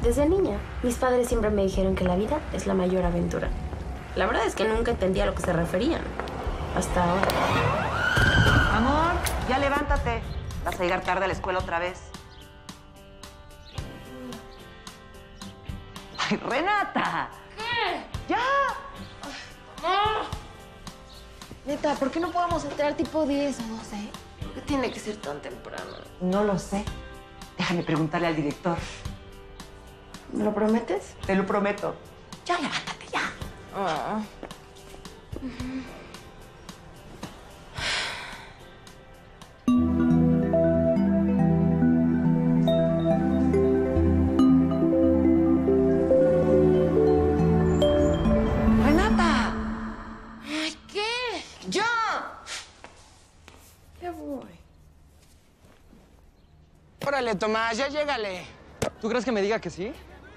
Desde niña, mis padres siempre me dijeron que la vida es la mayor aventura. La verdad es que nunca entendía a lo que se referían. Hasta ahora. Amor, ya levántate. Vas a llegar tarde a la escuela otra vez. ¡Ay, Renata! ¿Qué? ¡Ya! Neta, ¿por qué no podemos entrar tipo 10 o 12? ¿Por qué tiene que ser tan temprano? No lo sé. Déjame preguntarle al director. ¿Me lo prometes? Te lo prometo. Ya, levántate, ya. ¡Renata! Ay, ¿qué? ¡Ya! Ya voy. Órale, Tomás, ya llégale. ¿Tú crees que me diga que sí?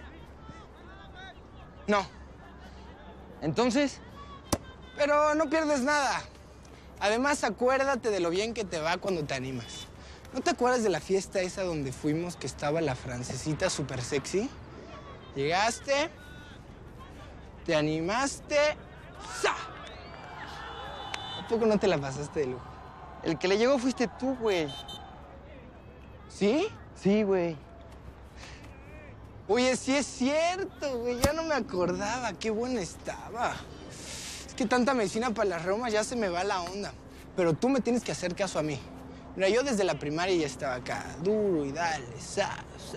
No, Entonces, pero no pierdes nada. Además, acuérdate de lo bien que te va cuando te animas. ¿No te acuerdas de la fiesta esa donde fuimos que estaba la francesita súper sexy? Llegaste, te animaste, ¡za! ¿A poco no te la pasaste de lujo? el que le llegó fuiste tú, güey. ¿Sí? Sí, güey. Oye, sí es cierto, güey. Ya no me acordaba. Qué buena estaba. Es que tanta medicina para las reumas ya se me va la onda. Pero tú me tienes que hacer caso a mí. Mira, yo desde la primaria ya estaba acá. Duro y dale, sa.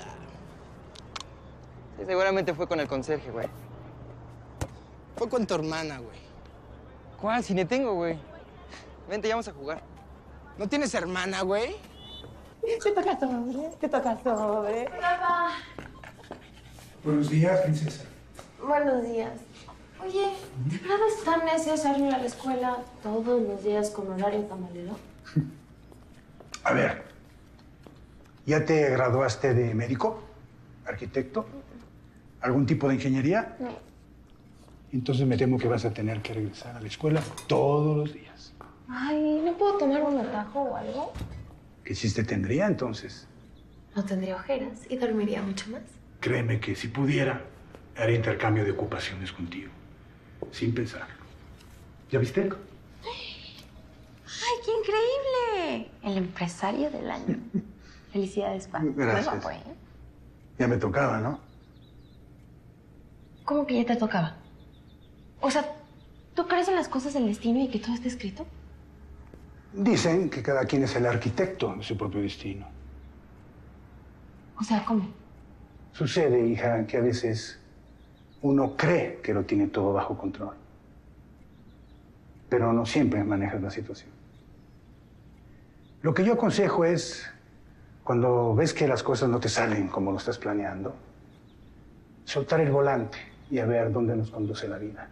Sí, seguramente fue con el conserje, güey. Fue con tu hermana, güey. ¿Cuál? Si ni tengo, güey. Vente, ya vamos a jugar. ¿No tienes hermana, güey? Te toca sobre, te toca sobre. Papá. Buenos días, princesa. Buenos días. Oye, ¿de verdad es tan necesario ir a la escuela todos los días con horario tamalero? A ver, ¿ya te graduaste de médico? ¿Arquitecto? ¿Algún tipo de ingeniería? No. Entonces me temo que vas a tener que regresar a la escuela todos los días. Ay, ¿no puedo tomar un atajo o algo? ¿Qué chiste tendría entonces? No tendría ojeras y dormiría mucho más. Créeme que si pudiera, haría intercambio de ocupaciones contigo. Sin pensarlo. ¿Ya viste? ¡Ay, qué increíble! El empresario del año. Felicidades, pa. Gracias. Muy guapo, ¿eh? Ya me tocaba, ¿no? ¿Cómo que ya te tocaba? O sea, ¿tú crees en las cosas del destino y que todo está escrito? Dicen que cada quien es el arquitecto de su propio destino. O sea, ¿cómo? Sucede, hija, que a veces uno cree que lo tiene todo bajo control, pero no siempre manejas la situación. Lo que yo aconsejo es, cuando ves que las cosas no te salen como lo estás planeando, soltar el volante y a ver dónde nos conduce la vida.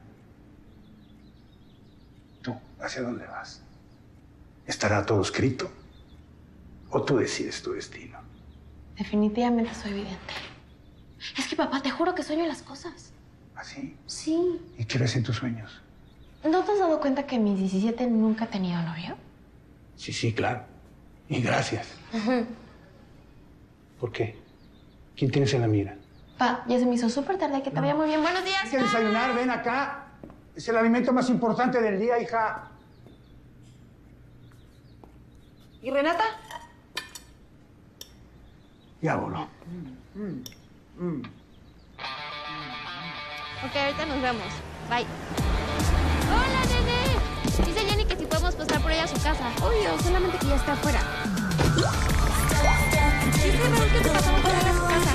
¿Tú, hacia dónde vas? ¿Estará todo escrito? ¿O tú decides tu destino? Definitivamente soy vidente. Es que, papá, te juro que sueño las cosas. ¿Así? Sí. ¿Y qué ves en tus sueños? ¿No te has dado cuenta que a mis 17 nunca he tenido novio? Sí, sí, claro. Y gracias. ¿Por qué? ¿Quién tienes en la mira? Pa, ya se me hizo súper tarde, que te vaya muy bien. Buenos días. Hay que desayunar, ven acá. Es el alimento más importante del día, hija. ¿Y Renata? Ya voló. Ok, ahorita nos vemos. Bye. ¡Hola, nene! Dice Jenny que si podemos pasar por ella a su casa. Obvio, solamente que ya está afuera. Dice Raúl que te pasamos por ella a su casa.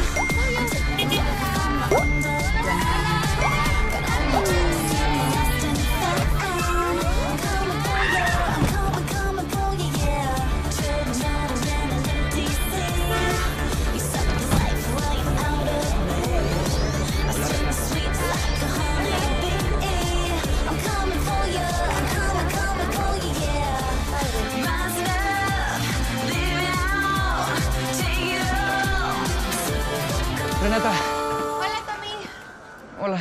Renata. Hola, Tommy. Hola.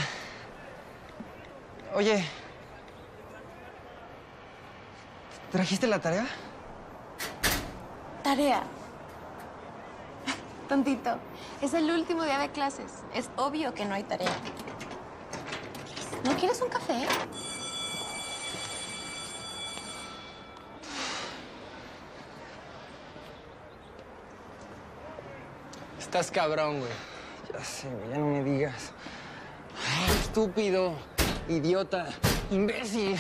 Oye. ¿Trajiste la tarea? Tarea. Tontito, es el último día de clases. Es obvio que no hay tarea. ¿No quieres un café? Estás cabrón, güey. Ya sé, güey, ya no me digas. Ay, estúpido, idiota, imbécil.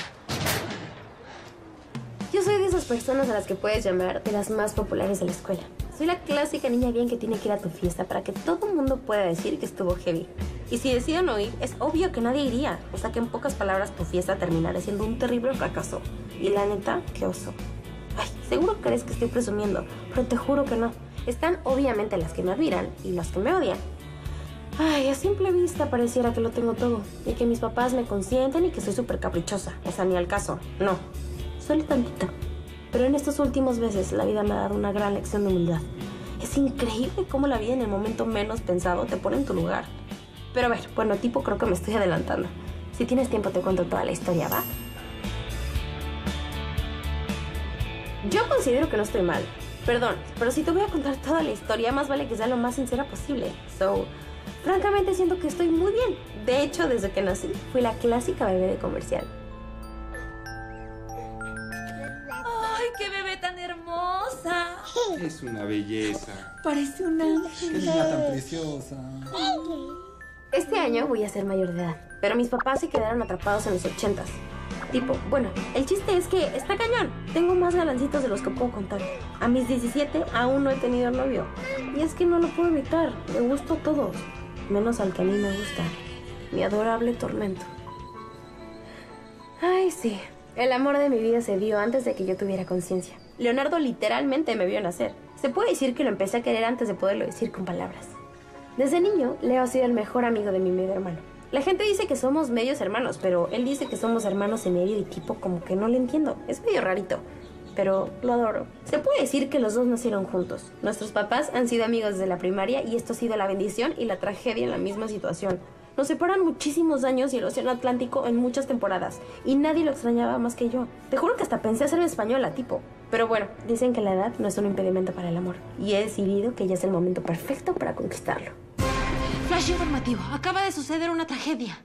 Yo soy de esas personas a las que puedes llamar de las más populares de la escuela. Soy la clásica niña bien que tiene que ir a tu fiesta para que todo el mundo pueda decir que estuvo heavy. Y si deciden no ir, es obvio que nadie iría. O sea que en pocas palabras tu fiesta terminará siendo un terrible fracaso. Y la neta, qué oso. Ay, seguro crees que estoy presumiendo, pero te juro que no. Están obviamente las que me admiran y las que me odian. Ay, a simple vista pareciera que lo tengo todo. Y que mis papás me consienten y que soy súper caprichosa. O sea, ni al caso. No. Solo tantito. Pero en estos últimos meses la vida me ha dado una gran lección de humildad. Es increíble cómo la vida en el momento menos pensado te pone en tu lugar. Pero a ver, bueno, tipo, creo que me estoy adelantando. Si tienes tiempo te cuento toda la historia, ¿va? Yo considero que no estoy mal. Perdón, pero si te voy a contar toda la historia, más vale que sea lo más sincera posible. Francamente siento que estoy muy bien. De hecho, desde que nací, fui la clásica bebé de comercial. ¡Ay, qué bebé tan hermosa! Es una belleza. Parece un ángel. Qué niña tan preciosa. Este año voy a ser mayor de edad, pero mis papás se quedaron atrapados en los 80s. Tipo, bueno, el chiste es que está cañón. Tengo más galancitos de los que puedo contar. A mis 17 aún no he tenido novio. Y es que no lo puedo evitar. Me gusto a todos, menos al que a mí me gusta. Mi adorable tormento. Ay, sí. El amor de mi vida se dio antes de que yo tuviera conciencia. Leonardo literalmente me vio nacer. Se puede decir que lo empecé a querer antes de poderlo decir con palabras. Desde niño, Leo ha sido el mejor amigo de mi medio hermano. La gente dice que somos medios hermanos, pero él dice que somos hermanos en medio y tipo como que no le entiendo. Es medio rarito, pero lo adoro. Se puede decir que los dos nacieron juntos. Nuestros papás han sido amigos desde la primaria y esto ha sido la bendición y la tragedia en la misma situación. Nos separan muchísimos años y el océano Atlántico en muchas temporadas. Y nadie lo extrañaba más que yo. Te juro que hasta pensé hacerme española, tipo. Pero bueno, dicen que la edad no es un impedimento para el amor. Y he decidido que ya es el momento perfecto para conquistarlo. Flash informativo. Acaba de suceder una tragedia.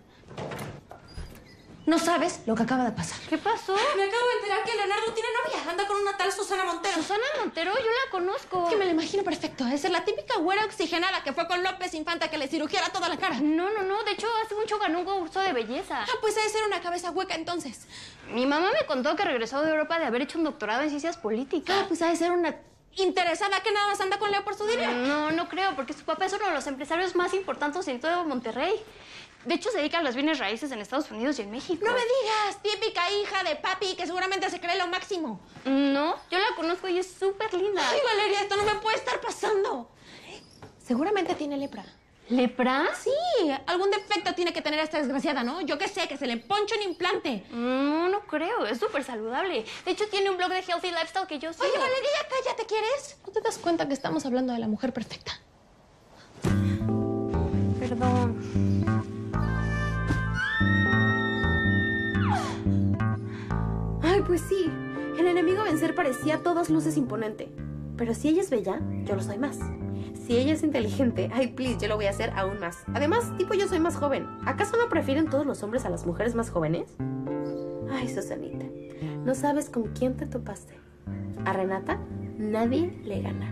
No sabes lo que acaba de pasar. ¿Qué pasó? Me acabo de enterar que Leonardo tiene novia. Anda con una tal Susana Montero. Susana Montero, yo la conozco. Es que me la imagino perfecto. Es la típica güera oxigenada que fue con López Infanta que le cirugiera toda la cara. No. De hecho, hace mucho ganó un concurso de belleza. Ah, pues debe ser una cabeza hueca entonces. Mi mamá me contó que regresó de Europa de haber hecho un doctorado en ciencias políticas. Ah, pues debe ser una interesada que nada más anda con Leo por su dinero. No creo, porque su papá es uno de los empresarios más importantes en todo Monterrey. De hecho, se dedica a los bienes raíces en Estados Unidos y en México. No me digas, típica hija de papi que seguramente se cree lo máximo. No, yo la conozco y es súper linda. Ay, Valeria, esto no me puede estar pasando. Seguramente tiene lepra. ¿Lepra? Sí, algún defecto tiene que tener esta desgraciada, ¿no? Yo qué sé, que se le ponche un implante. No creo, es súper saludable. De hecho, tiene un blog de Healthy Lifestyle que yo sigo. Oye, Valeria, ya cállate, ¿quieres? ¿No te das cuenta que estamos hablando de la mujer perfecta? Perdón. Ay, pues sí. El enemigo a vencer parecía a todas luces imponente. Pero si ella es bella, yo lo soy más. Si ella es inteligente, ay, please, yo lo voy a hacer aún más. Además, tipo, yo soy más joven. ¿Acaso no prefieren todos los hombres a las mujeres más jóvenes? Ay, Susanita, no sabes con quién te topaste. A Renata, nadie le gana.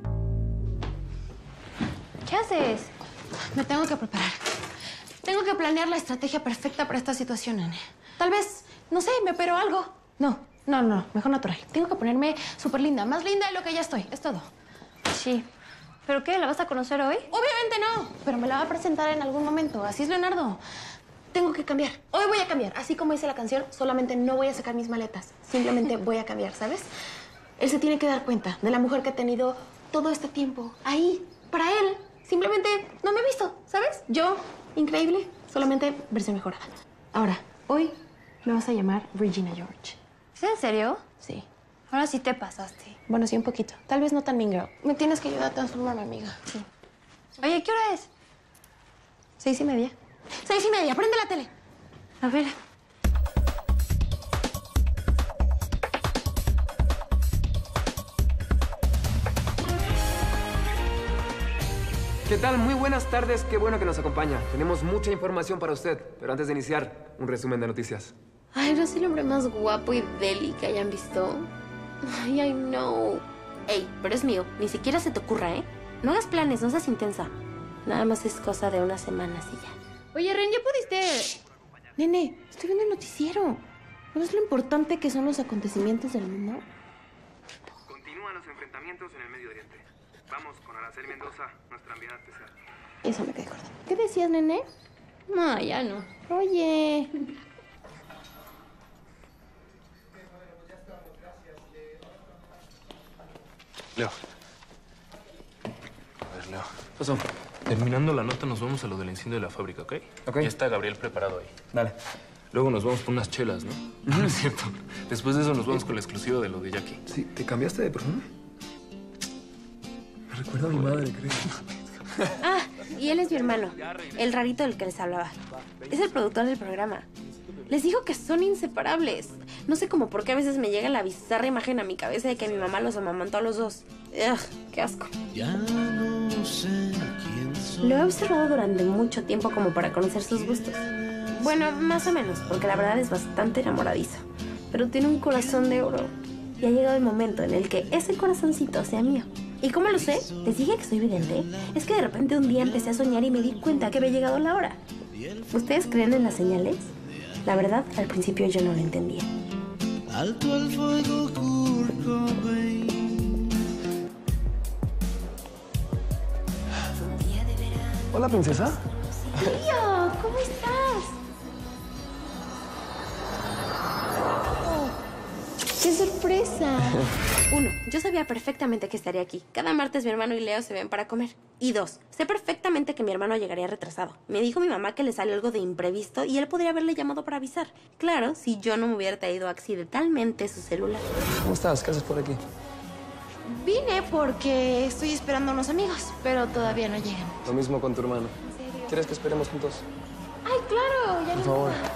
¿Qué haces? Me tengo que preparar. Tengo que planear la estrategia perfecta para esta situación, nene. Tal vez, no sé, me opero algo. No, mejor natural. Tengo que ponerme súper linda, más linda de lo que ya estoy, es todo. Sí. ¿Pero qué? ¿La vas a conocer hoy? Obviamente no, pero me la va a presentar en algún momento. Así es, Leonardo. Tengo que cambiar. Hoy voy a cambiar. Así como dice la canción, solamente no voy a sacar mis maletas. Simplemente voy a cambiar, ¿sabes? Él se tiene que dar cuenta de la mujer que ha tenido todo este tiempo ahí, para él. Simplemente no me he visto, ¿sabes? Yo, increíble, solamente versión mejorada. Ahora, hoy me vas a llamar Regina George. ¿Es en serio? Sí. Ahora sí te pasaste. Bueno, sí, un poquito. Tal vez no tan mean girl. Me tienes que ayudar a transformarme, amiga. Sí. Oye, ¿qué hora es? 6:30. 6:30, prende la tele. A ver. ¿Qué tal? Muy buenas tardes. Qué bueno que nos acompaña. Tenemos mucha información para usted. Pero antes de iniciar, un resumen de noticias. Ay, no soy el hombre más guapo y deli que hayan visto. Ay, I know. Ey, pero es mío. Ni siquiera se te ocurra, ¿eh? No hagas planes, no seas intensa. Nada más es cosa de unas semanas y ya. Oye, Ren, ¿ya pudiste...? Nene, estoy viendo el noticiero. ¿No ves lo importante que son los acontecimientos del mundo? Continúan los enfrentamientos en el Medio Oriente. Vamos con Araceli Mendoza, nuestra enviada especial. Eso me quedé corta. ¿Qué decías, nene? No, ya no. Oye... Leo. A ver, Leo. ¿Qué pasó? Terminando la nota nos vamos a lo del incendio de la fábrica, ¿ok? Ok. Ya está Gabriel preparado ahí. Dale. Luego nos vamos por unas chelas, ¿no? No es cierto. Después de eso nos vamos con la exclusiva de lo de Jackie. Sí, ¿te cambiaste de perfume? Me recuerda a mi madre, creo. Ah, y él es mi hermano. El rarito del que les hablaba. Es el productor del programa. Les digo que son inseparables. No sé cómo por qué a veces me llega la bizarra imagen a mi cabeza de que mi mamá los amamantó a los dos. Ugh, qué asco. Lo he observado durante mucho tiempo como para conocer sus gustos. Bueno, más o menos, porque la verdad es bastante enamoradizo. Pero tiene un corazón de oro. Y ha llegado el momento en el que ese corazoncito sea mío. ¿Y cómo lo sé? ¿Les dije que soy vidente? Es que de repente un día empecé a soñar y me di cuenta que había llegado la hora. ¿Ustedes creen en las señales? La verdad, al principio yo no lo entendía. Alto al fuego, Kurt Cobain. Hola, princesa. Tío, ¿cómo estás? Oh, ¡qué sorpresa! 1. Yo sabía perfectamente que estaría aquí. Cada martes mi hermano y Leo se ven para comer. Y 2. Sé perfectamente que mi hermano llegaría retrasado. Me dijo mi mamá que le salió algo de imprevisto y él podría haberle llamado para avisar. Claro, si yo no me hubiera traído accidentalmente su celular. ¿Cómo estás? ¿Qué haces por aquí? Vine porque estoy esperando a unos amigos, pero todavía no llegan. Lo mismo con tu hermano. ¿En serio? ¿Quieres que esperemos juntos? ¡Ay, claro! Ya Por no favor. importa.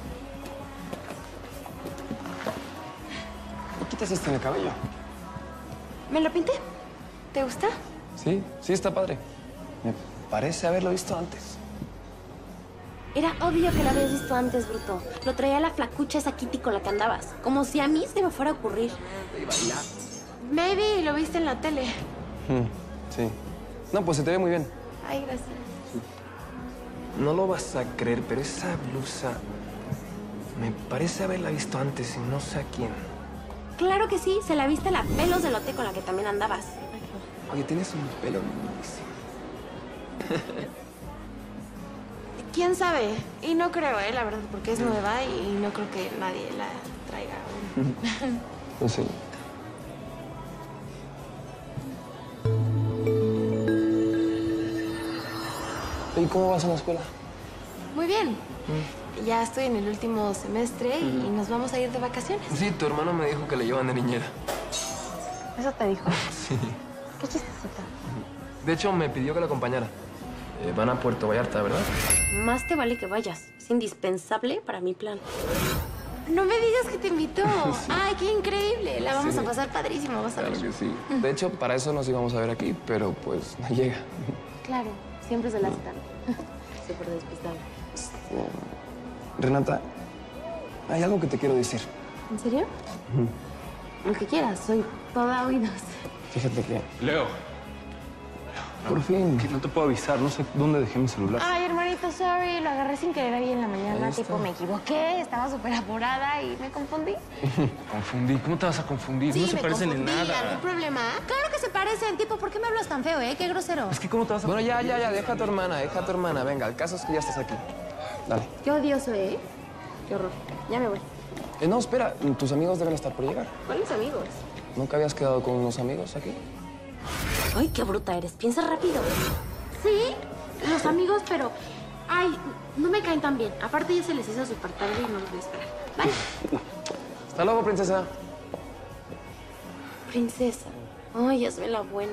¿Por qué quitas esto en el cabello? ¿Me lo pinté? ¿Te gusta? Sí, sí está padre. Me parece haberlo visto antes. Era obvio que lo habías visto antes, bruto. Lo traía la flacucha esa Kitty con la que andabas. Como si a mí se me fuera a ocurrir. Maybe lo viste en la tele. Sí. No, pues se te ve muy bien. Ay, gracias. No lo vas a creer, pero esa blusa me parece haberla visto antes y no sé a quién. Claro que sí, se la viste la pelos de lote con la que también andabas. Oye, tienes un pelo lindísimo. ¿Quién sabe? Y no creo, la verdad, porque es nueva y no creo que nadie la traiga aún. No sé. ¿Y cómo vas en la escuela? Muy bien. Ya estoy en el último semestre y nos vamos a ir de vacaciones. Sí, tu hermano me dijo que le llevan de niñera. ¿Eso te dijo? Sí. Qué chistosita. De hecho, me pidió que la acompañara. Van a Puerto Vallarta, ¿verdad? Más te vale que vayas. Es indispensable para mi plan. No me digas que te invitó. Sí. Ay, qué increíble. La vamos Sí. a pasar padrísimo, vas a ver. Claro que sí. De hecho, para eso nos íbamos a ver aquí, pero pues no llega. Claro, siempre se la están. Súper despistada. Renata, hay algo que te quiero decir. ¿En serio? Lo que quieras, soy toda oídos. Fíjate que... Leo. Por fin. Que no te puedo avisar. No sé dónde dejé mi celular. Ay, hermanito, sorry. Lo agarré sin querer ahí en la mañana. Ahí está. Tipo, me equivoqué. Estaba súper apurada y me confundí. Confundí. ¿Cómo te vas a confundir? Sí, no se me parecen confundí. en nada. ¿Algún problema? Claro que se parecen, tipo, ¿por qué me hablas tan feo, Qué grosero. Es que ¿cómo te vas a... Bueno, ya. Deja a tu hermana. Venga, el caso es que ya estás aquí. Dale. Qué odioso, Qué horror. Ya me voy. No, espera. Tus amigos deben estar por llegar. ¿Cuáles amigos? ¿Nunca habías quedado con unos amigos aquí? Ay, qué bruta eres. Piensa rápido. Sí, los amigos, pero... Ay, no me caen tan bien. Aparte ya se les hizo súper tarde y no los voy a esperar. Bye. Hasta luego, princesa. Princesa. Ay, hazme la buena.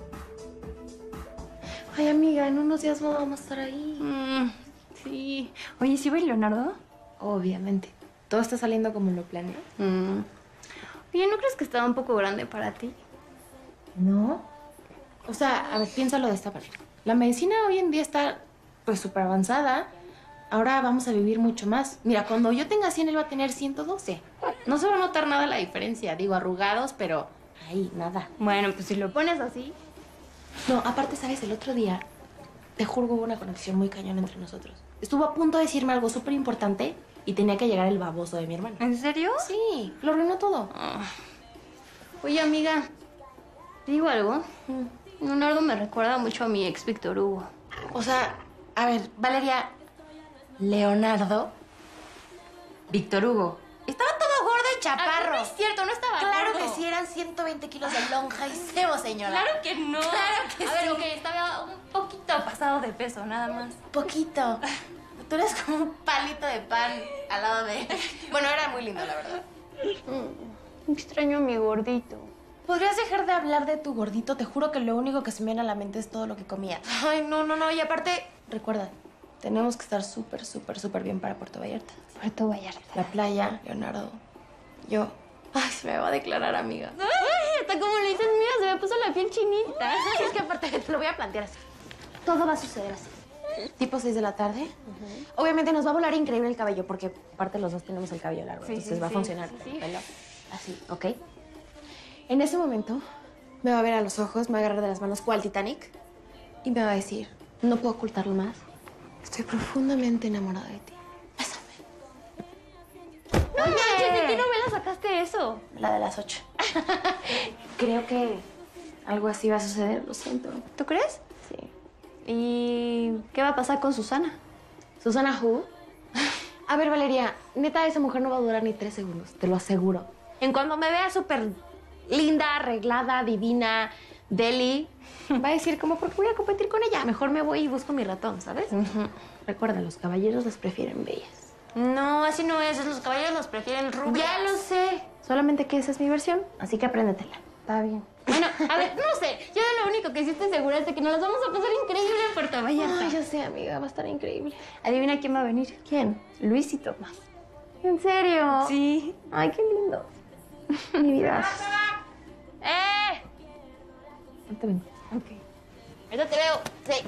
Ay, amiga, en unos días vamos a estar ahí. Sí. Oye, ¿sí va Leonardo? Obviamente. ¿Todo está saliendo como lo planeé? Oye, ¿no crees que estaba un poco grande para ti? No. O sea, a ver, piénsalo de esta manera. La medicina hoy en día está, pues, súper avanzada. Ahora vamos a vivir mucho más. Mira, cuando yo tenga 100, él va a tener 112. No se va a notar nada la diferencia. Digo, arrugados, pero ahí, nada. Bueno, pues si lo pones así... No, aparte, ¿sabes? El otro día, te juro, hubo una conexión muy cañona entre nosotros. Estuvo a punto de decirme algo súper importante y tenía que llegar el baboso de mi hermano. ¿En serio? Sí, lo arruinó todo. Oye, amiga, ¿te digo algo? Leonardo me recuerda mucho a mi ex Víctor Hugo. O sea, a ver, Valeria, Leonardo, Víctor Hugo. Estaba todo gordo y chaparro. No es cierto, no estaba Claro gordo. que sí, eran 120 kilos de lonja y cebo, señora. Claro que no. Claro que a ver, sí. ok, estaba un poquito pasado de peso, nada más. Poquito. Tú eres como un palito de pan al lado de él. Bueno, era muy lindo, la verdad. Extraño a mi gordito. ¿Podrías dejar de hablar de tu gordito? Te juro que lo único que se me viene a la mente es todo lo que comía. Ay, no. Y aparte, recuerda, tenemos que estar súper bien para Puerto Vallarta. Puerto Vallarta. La playa, Leonardo, yo. Ay, se me va a declarar amiga. Ay, hasta como le dices, mira, se me puso la piel chinita. Es que aparte, te lo voy a plantear así. Todo va a suceder así. Tipo 6 de la tarde. Obviamente nos va a volar increíble el cabello, porque aparte los dos tenemos el cabello largo, entonces va a funcionar. Sí. Pelo. Así, ¿ok? En ese momento, me va a ver a los ojos, me va a agarrar de las manos cual Titanic y me va a decir, no puedo ocultarlo más, estoy profundamente enamorada de ti. Bésame. No manches, ¿de qué novela sacaste eso? La de las 8. Creo que algo así va a suceder, lo siento. ¿Tú crees? Sí. ¿Y qué va a pasar con Susana? ¿Susana who? A ver, Valeria, neta, esa mujer no va a durar ni 3 segundos, te lo aseguro. En cuanto me vea súper linda, arreglada, divina, deli, va a decir como, ¿por qué voy a competir con ella? Mejor me voy y busco mi ratón, ¿sabes? Recuerda, los caballeros las prefieren bellas. No, así no es. Los caballeros los prefieren rubias. Ya lo sé. Solamente que esa es mi versión, así que apréndetela. Está bien. Bueno, a ver, no sé. Yo de lo único que sí estoy segura es de que nos las vamos a pasar increíble en Puerto Vallarta. Ay, ya sé, amiga, va a estar increíble. Adivina quién va a venir. ¿Quién? Luis y Tomás. ¿En serio? Sí. Ay, qué lindo. Mi vida. No te vengo. Ok. Ahorita te veo. Sí.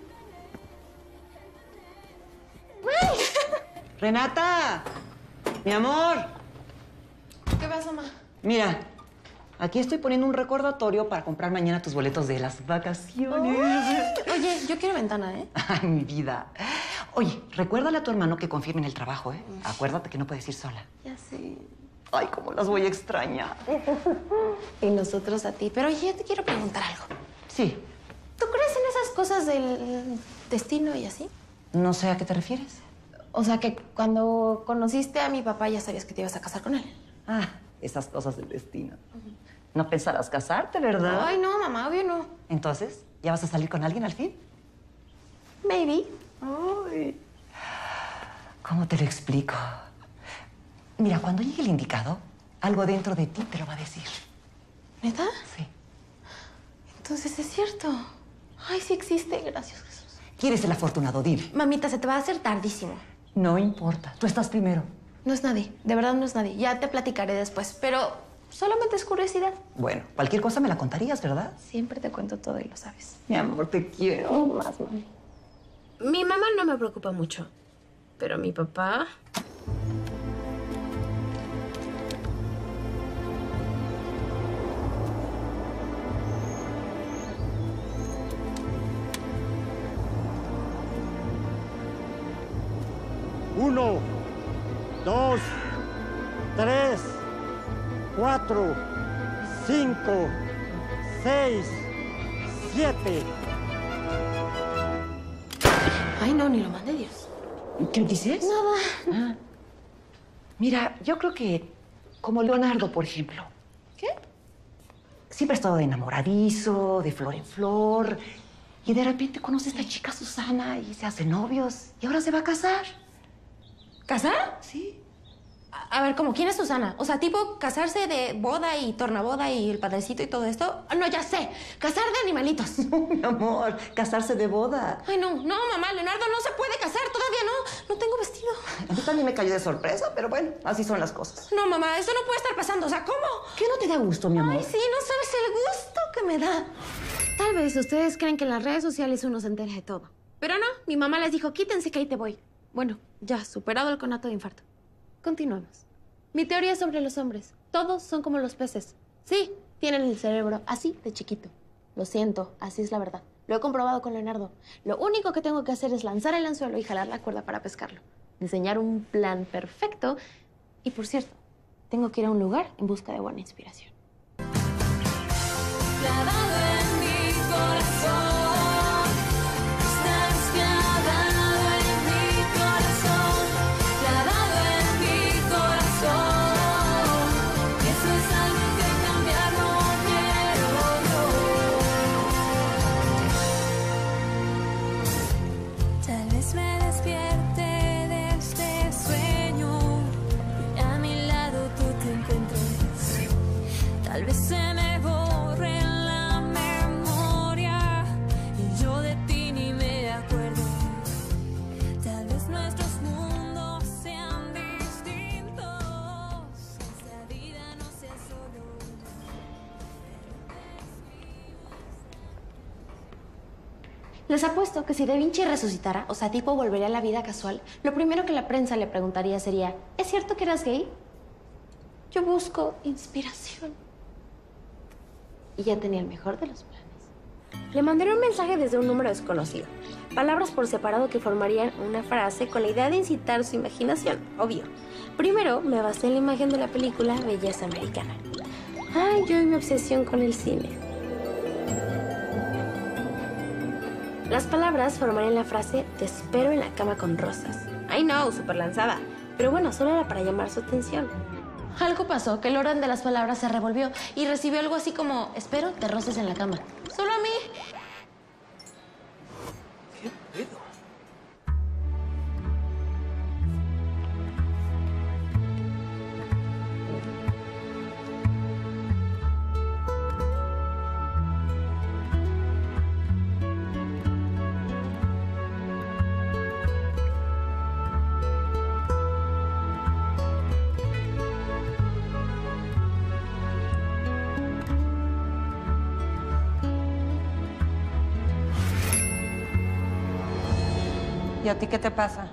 Renata, mi amor. ¿Qué pasa, mamá? Mira, aquí estoy poniendo un recordatorio para comprar mañana tus boletos de las vacaciones. Oye, yo quiero ventana, ¿eh? Ay, mi vida. Oye, recuérdale a tu hermano que confirme en el trabajo, ¿eh? Acuérdate que no puedes ir sola. Ya sé. Ay, cómo las voy a extrañar. Y nosotros a ti. Pero oye, te quiero preguntar algo. Sí. ¿Tú crees en esas cosas del destino y así? No sé a qué te refieres. O sea, que cuando conociste a mi papá ya sabías que te ibas a casar con él. Ah, esas cosas del destino. No pensarás casarte, ¿verdad? Ay, no, mamá, obvio no. Entonces, ¿ya vas a salir con alguien al fin? Maybe. Ay. ¿Cómo te lo explico? Mira, cuando llegue el indicado, algo dentro de ti te lo va a decir. ¿Neta? Sí. Entonces es cierto. Ay, sí existe. Gracias, Jesús. ¿Quién es el afortunado? Dime. Mamita, se te va a hacer tardísimo. No importa. Tú estás primero. No es nadie. De verdad no es nadie. Ya te platicaré después. Pero solamente es curiosidad. Bueno, cualquier cosa me la contarías, ¿verdad? Siempre te cuento todo y lo sabes. Mi amor, te quiero. Más, mami. Mi mamá no me preocupa mucho, pero mi papá... Uno, 2, 3, 4, 5, 6, 7. Ay, no, ni lo mande Dios. ¿Qué dices? Nada. Ah. Mira, yo creo que como Leonardo, por ejemplo. ¿Qué? Siempre ha estado de enamoradizo, de flor en flor. Y de repente conoce a esta chica Susana y se hacen novios. Y ahora se va a casar. ¿Casar? Sí. A ver, ¿cómo? ¿Quién es Susana? O sea, tipo casarse de boda y tornaboda y el padrecito y todo esto. No, ya sé. Casar de animalitos. No, mi amor, casarse de boda. Ay, no, mamá, Leonardo no se puede casar. Todavía no. No tengo vestido. A mí también me cayó de sorpresa, pero bueno, así son las cosas. No, mamá, eso no puede estar pasando. O sea, ¿cómo? ¿Qué no te da gusto, mi amor? Ay, sí, no sabes el gusto que me da. Tal vez ustedes creen que en las redes sociales uno se entera de todo. Pero no, mi mamá les dijo, quítense que ahí te voy. Bueno, ya, superado el conato de infarto. Continuemos. Mi teoría sobre los hombres. Todos son como los peces. Sí, tienen el cerebro así de chiquito. Lo siento, así es la verdad. Lo he comprobado con Leonardo. Lo único que tengo que hacer es lanzar el anzuelo y jalar la cuerda para pescarlo. Diseñar un plan perfecto. Y por cierto, tengo que ir a un lugar en busca de buena inspiración. Clavado en mi corazón. Tal vez se me borre la memoria y yo de ti ni me acuerdo. Tal vez nuestros mundos sean distintos. Esta vida no sea solo Les apuesto que si Da Vinci resucitara, o sea, tipo volvería a la vida casual, lo primero que la prensa le preguntaría sería, ¿es cierto que eras gay? Yo busco inspiración. Y ya tenía el mejor de los planes. Le mandaré un mensaje desde un número desconocido. Palabras por separado que formarían una frase con la idea de incitar su imaginación, obvio. Primero, me basé en la imagen de la película Belleza Americana. Ay, yo y mi obsesión con el cine. Las palabras formarían la frase te espero en la cama con rosas. Ay no, súper lanzada. Pero bueno, solo era para llamar su atención. Algo pasó, que el orden de las palabras se revolvió y recibió algo así como espero te roces en la cama. Solo a mí. ¿Qué pedo? ¿Y a ti qué te pasa?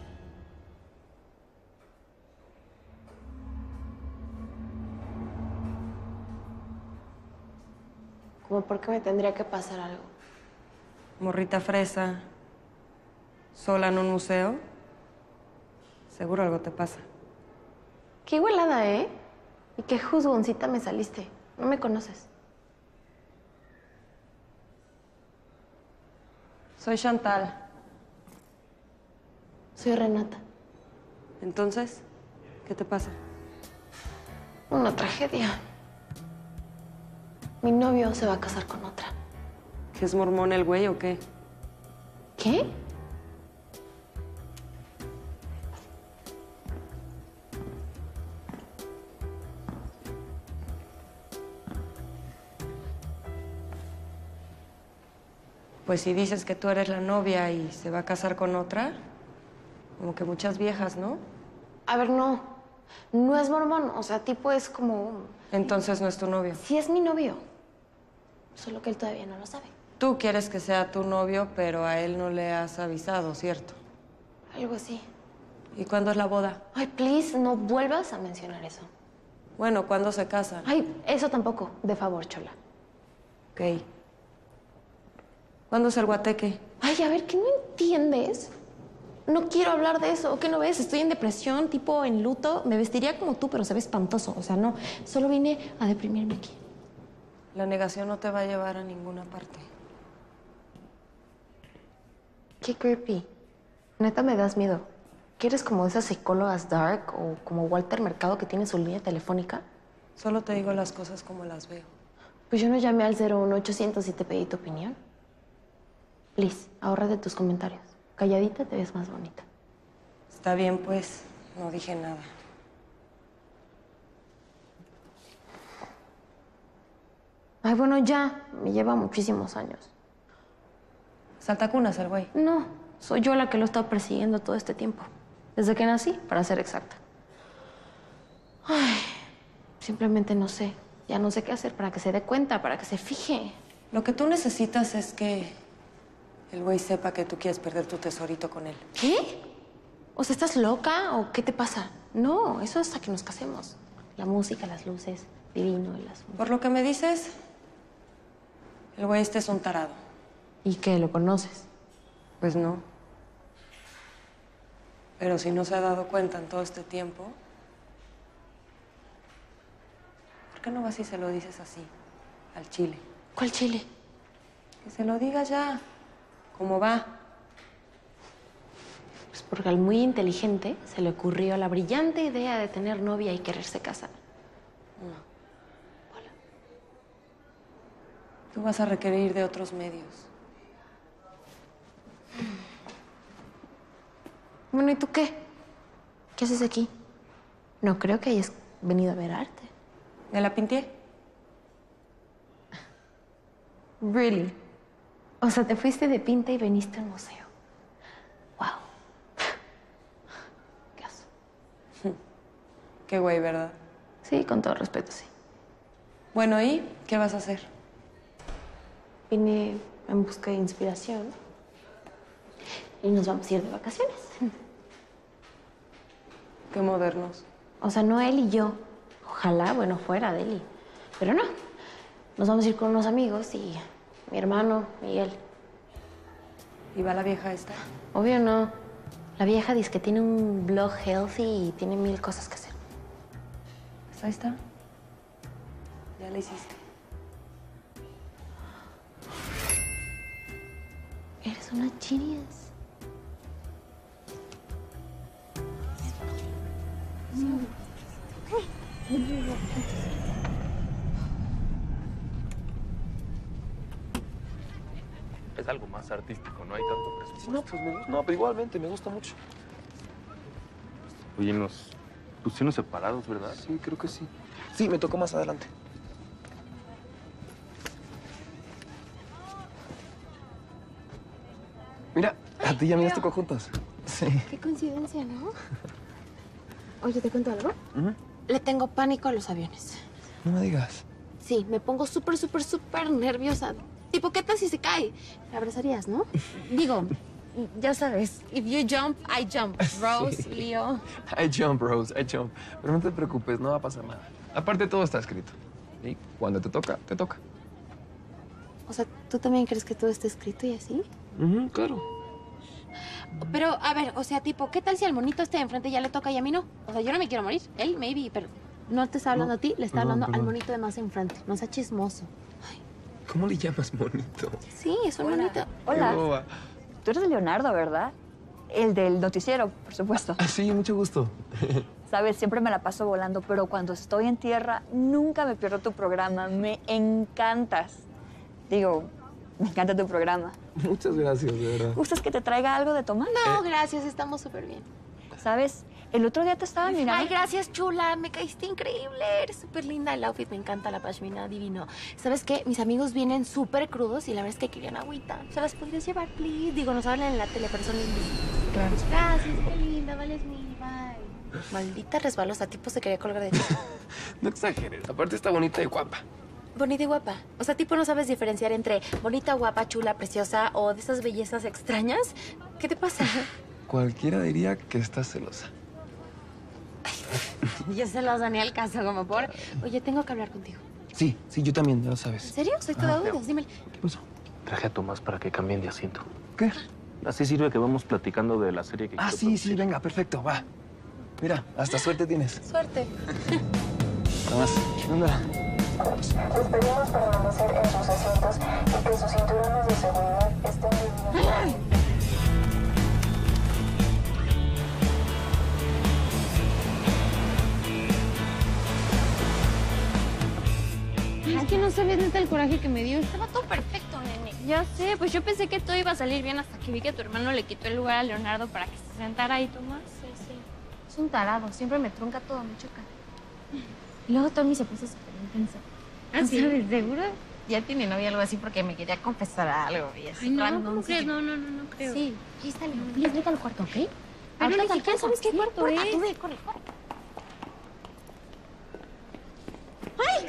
¿Cómo por qué me tendría que pasar algo? Morrita fresa, sola en un museo. Seguro algo te pasa. Qué igualada, ¿eh? Y qué juzgoncita me saliste. No me conoces. Soy Chantal. Soy Renata. Entonces, ¿qué te pasa? Una tragedia. Mi novio se va a casar con otra. ¿Que es mormón el güey o qué? ¿Qué? Pues si dices que tú eres la novia y se va a casar con otra, como que muchas viejas, ¿no? A ver, no. No es mormón. O sea, tipo es como... Entonces no es tu novio. Sí es mi novio. Solo que él todavía no lo sabe. Tú quieres que sea tu novio, pero a él no le has avisado, ¿cierto? Algo así. ¿Y cuándo es la boda? Ay, please, no vuelvas a mencionar eso. Bueno, ¿cuándo se casan? Ay, eso tampoco. De favor, chola. Ok. ¿Cuándo es el guateque? Ay, a ver, ¿qué no entiendes? No quiero hablar de eso. ¿Qué no ves? Estoy en depresión, tipo en luto. Me vestiría como tú, pero se ve espantoso. O sea, no. Solo vine a deprimirme aquí. La negación no te va a llevar a ninguna parte. Qué creepy. Neta, me das miedo. ¿Quieres como esas psicólogas dark o como Walter Mercado que tiene su línea telefónica? Solo te digo las cosas como las veo. Pues yo no llamé al 01800 y te pedí tu opinión. Please, ahórrate tus comentarios. Calladita te ves más bonita. Está bien, pues. No dije nada. Ay, bueno, ya. Me lleva muchísimos años. Saltacunas el güey. No, soy yo la que lo he estado persiguiendo todo este tiempo. Desde que nací, para ser exacta. Ay, simplemente no sé. Ya no sé qué hacer para que se dé cuenta, para que se fije. Lo que tú necesitas es que el güey sepa que tú quieres perder tu tesorito con él. ¿Qué? O sea, ¿estás loca o qué te pasa? No, eso es hasta que nos casemos. La música, las luces, divino, el asunto. Por lo que me dices, el güey este es un tarado. ¿Y qué? ¿Lo conoces? Pues no. Pero si no se ha dado cuenta en todo este tiempo, ¿por qué no vas y se lo dices así, al chile? ¿Cuál chile? Que se lo diga ya. ¿Cómo va? Pues porque al muy inteligente se le ocurrió la brillante idea de tener novia y quererse casar. No. Hola. Tú vas a requerir de otros medios. Bueno, ¿y tú qué? ¿Qué haces aquí? No creo que hayas venido a ver arte. ¿Me la pinté? Really? O sea, te fuiste de pinta y viniste al museo. Wow. ¿Qué haces? Qué güey, ¿verdad? Sí, con todo respeto, sí. Bueno, ¿y qué vas a hacer? Vine en busca de inspiración y nos vamos a ir de vacaciones. Qué modernos. O sea, no él y yo. Ojalá, bueno, fuera de él. Pero no. Nos vamos a ir con unos amigos y mi hermano, Miguel. ¿Y va la vieja esta? Obvio no. La vieja dice que tiene un blog healthy y tiene 1000 cosas que hacer. Pues ahí está. Ya la hiciste. Eres una genius. Es algo más artístico, no hay tanto presupuesto. No, pues no, pero igualmente me gusta mucho. Oye, nos pusimos separados, ¿verdad? Sí, creo que sí. Sí, me tocó más adelante. Mira, a ti y a mí nos tocó juntos. Sí. Qué coincidencia, ¿no? Oye, ¿te cuento algo? Le tengo pánico a los aviones. No me digas. Sí, me pongo súper nerviosa. Tipo, ¿qué tal si se cae? Me abrazarías, ¿no? Digo, ya sabes, if you jump, I jump. Rose, Sí. Leo. I jump, Rose, I jump. Pero no te preocupes, no va a pasar nada. Aparte, todo está escrito. Y cuando te toca, te toca. O sea, ¿tú también crees que todo está escrito y así? Claro. Pero, a ver, o sea, tipo, ¿qué tal si al monito este de enfrente ya le toca y a mí no? O sea, yo no me quiero morir. Él, maybe, pero no te está hablando a ti, le está hablando al monito de más enfrente. No sea chismoso. ¿Cómo le llamas monito? Sí, es un monito. Hola. Qué boba. Tú eres Leonardo, ¿verdad? El del noticiero, por supuesto. Ah, sí, mucho gusto. Sabes, siempre me la paso volando, pero cuando estoy en tierra nunca me pierdo tu programa. Me encantas. Digo, me encanta tu programa. Muchas gracias, de verdad. ¿Gustas que te traiga algo de tomar? No, gracias, estamos súper bien. ¿Sabes? El otro día te estaba mirando. Ay, gracias, chula. Me caíste increíble. Eres súper linda. El outfit me encanta, la pashmina, divino. ¿Sabes qué? Mis amigos vienen súper crudos y la verdad es que querían agüita. ¿Se las podrías llevar, please? Digo, nos hablan en la tele, pero son lindos. Claro. Gracias, qué linda. Vales mil, bye. Maldita resbalosa. Tipo se quería colgar de ti. No exageres. Aparte está bonita y guapa. Bonita y guapa. O sea, tipo no sabes diferenciar entre bonita, guapa, chula, preciosa o de esas bellezas extrañas. ¿Qué te pasa? Cualquiera diría que estás celosa. Yo se los dané al caso, como por... Oye, tengo que hablar contigo. Sí, yo también, ya lo sabes. ¿En serio? Soy toda oídos. Dímelo. ¿Qué pasó? Traje a Tomás para que cambien de asiento. ¿Qué? Así sirve que vamos platicando de la serie que quiero Sí, venga, perfecto, va. Mira, hasta suerte tienes. Suerte. Tomás, anda. Les pedimos permanecer en sus asientos y que sus cinturones de seguridad estén debidamente. Es que no sabes neta el coraje que me dio. Estaba todo perfecto, nene. Ya sé, pues yo pensé que todo iba a salir bien hasta que vi que tu hermano le quitó el lugar a Leonardo para que se sentara ahí, Tomás. Sí. Es un tarado. Siempre me trunca todo, me choca. Y luego Tommy se puso súper intenso. ¿Ah, sí? ¿Seguro? Ya tiene novia algo así porque me quería confesar algo y así. Ay, no, random, ¿cómo sí. crees? No creo. Sí. Sí, sale. Please, vete al cuarto, ¿ok? Pero Ahorita ni te siquiera alcanzo. sabes qué Sí, cuarto porfa, es. tú ve, corre. ¡Ay!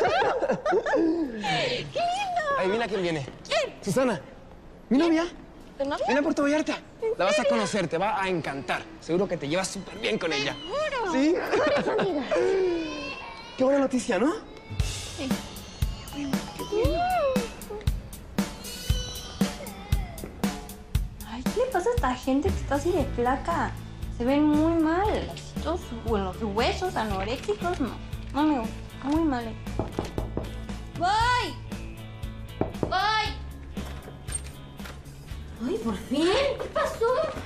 ¡Qué lindo! Adivina quién viene. ¿Quién? Susana, mi novia. ¿Tu novia? Viene a Puerto Vallarta. La vas a conocer, te va a encantar. Seguro que te llevas súper bien con ella. ¡Seguro! ¿Sí? amiga. Qué buena noticia, ¿no? Sí. Ay, ¿qué le pasa a esta gente que está así de flaca? Se ven muy mal. Todos, bueno, los huesos anoréxicos, no. No me gusta. Muy mal. ¡Voy! ¡Voy! ¡Ay, por fin! ¿Qué pasó?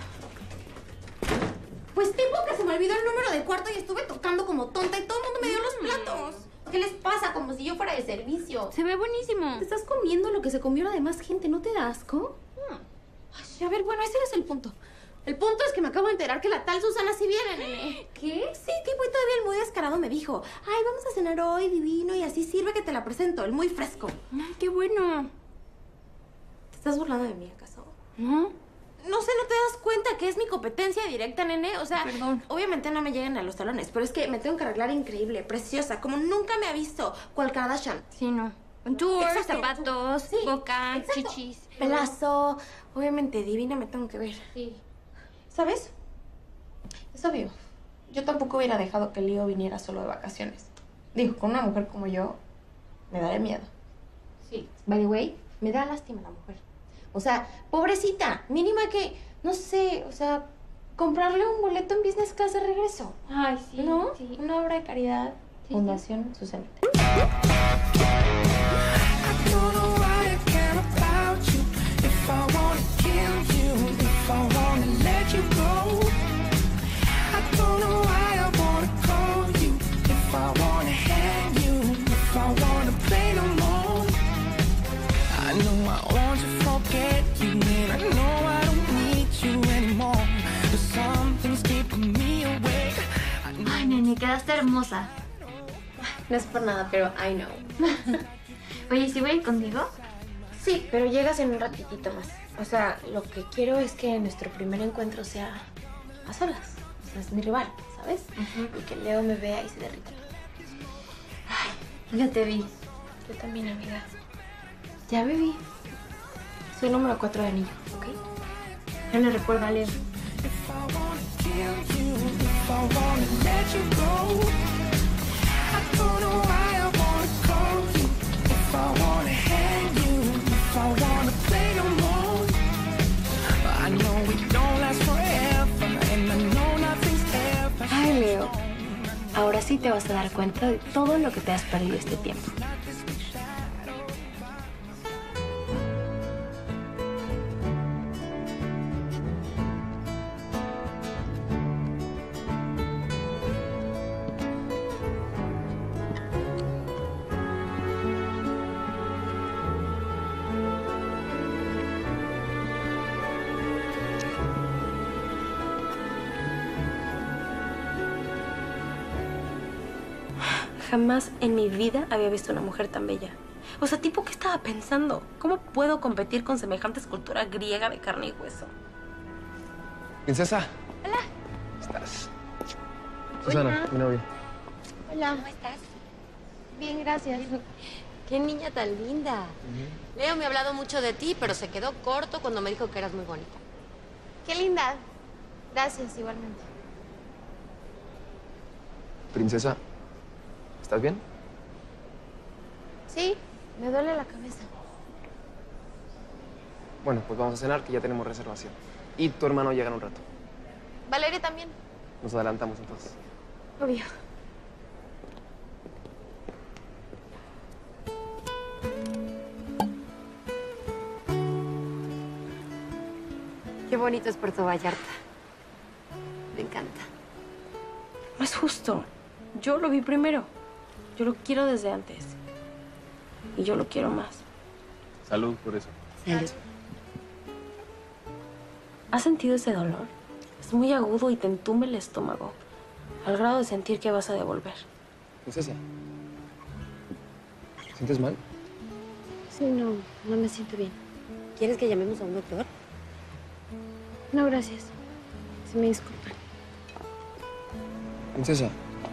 Pues tipo que se me olvidó el número del cuarto y estuve tocando como tonta y todo el mundo me dio los platos. ¿Qué les pasa? Como si yo fuera de servicio. Se ve buenísimo. Te estás comiendo lo que se comió la demás gente, ¿no te da asco? Ay, a ver, bueno, ese no es el punto. El punto es que me acabo de enterar que la tal Susana sí viene, nene. ¿Qué? Sí, tipo, y todavía el muy descarado me dijo, ay, vamos a cenar hoy, divino, y así sirve que te la presento, el muy fresco. Ay, qué bueno. ¿Te estás burlando de mí, acaso? ¿No? No sé, ¿no te das cuenta que es mi competencia directa, nene? O sea, Perdón. obviamente no me llegan a los talones, pero es que me tengo que arreglar increíble, preciosa, como nunca me ha visto, cual Kardashian. Sí, no. Contour, Exacto. zapatos, Sí, boca, exacto. chichis. Pelazo, obviamente divina me tengo que ver. Sí. ¿Sabes? Es obvio. Yo tampoco hubiera dejado que Leo viniera solo de vacaciones. Digo, con una mujer como yo, me daría miedo. Sí. By the way, me da lástima la mujer. O sea, pobrecita, mínima que, no sé, o sea, comprarle un boleto en business class de regreso. Ay, sí. ¿No? Sí. Una obra de caridad. Fundación Susana. Ay, nene, quedaste hermosa. No es por nada, pero I know. Oye, ¿sí voy a ir contigo? Sí, pero llegas en un ratitito más. O sea, lo que quiero es que nuestro primer encuentro sea a solas. O sea, es mi rival, ¿sabes? Y que Leo me vea y se derrita. Ya te vi. Yo también, amiga. Ya bebí. Soy número 4 de anillo, ¿ok? Yo le recuerdo a Leo. Ay, Leo. Ahora sí te vas a dar cuenta de todo lo que te has perdido este tiempo. Jamás en mi vida había visto una mujer tan bella. O sea, tipo, ¿qué estaba pensando? ¿Cómo puedo competir con semejante escultura griega de carne y hueso? Princesa. Hola. ¿Estás? Susana, mi novia. Hola. ¿Cómo estás? Bien, gracias. Qué niña tan linda. Leo me ha hablado mucho de ti, pero se quedó corto cuando me dijo que eras muy bonita. Qué linda. Gracias, igualmente. Princesa, ¿estás bien? Sí, me duele la cabeza. Bueno, pues vamos a cenar, que ya tenemos reservación. Y tu hermano llega en un rato. Valeria también. Nos adelantamos entonces. Obvio. Qué bonito es Puerto Vallarta. Me encanta. No es justo. Yo lo vi primero. Yo lo quiero desde antes. Y yo lo quiero más. Salud por eso. ¿Has sentido ese dolor? Es muy agudo y te entume el estómago. Al grado de sentir que vas a devolver. Princesa, ¿te sientes mal? Sí, no me siento bien. ¿Quieres que llamemos a un doctor? No, gracias. Si me disculpan. Princesa.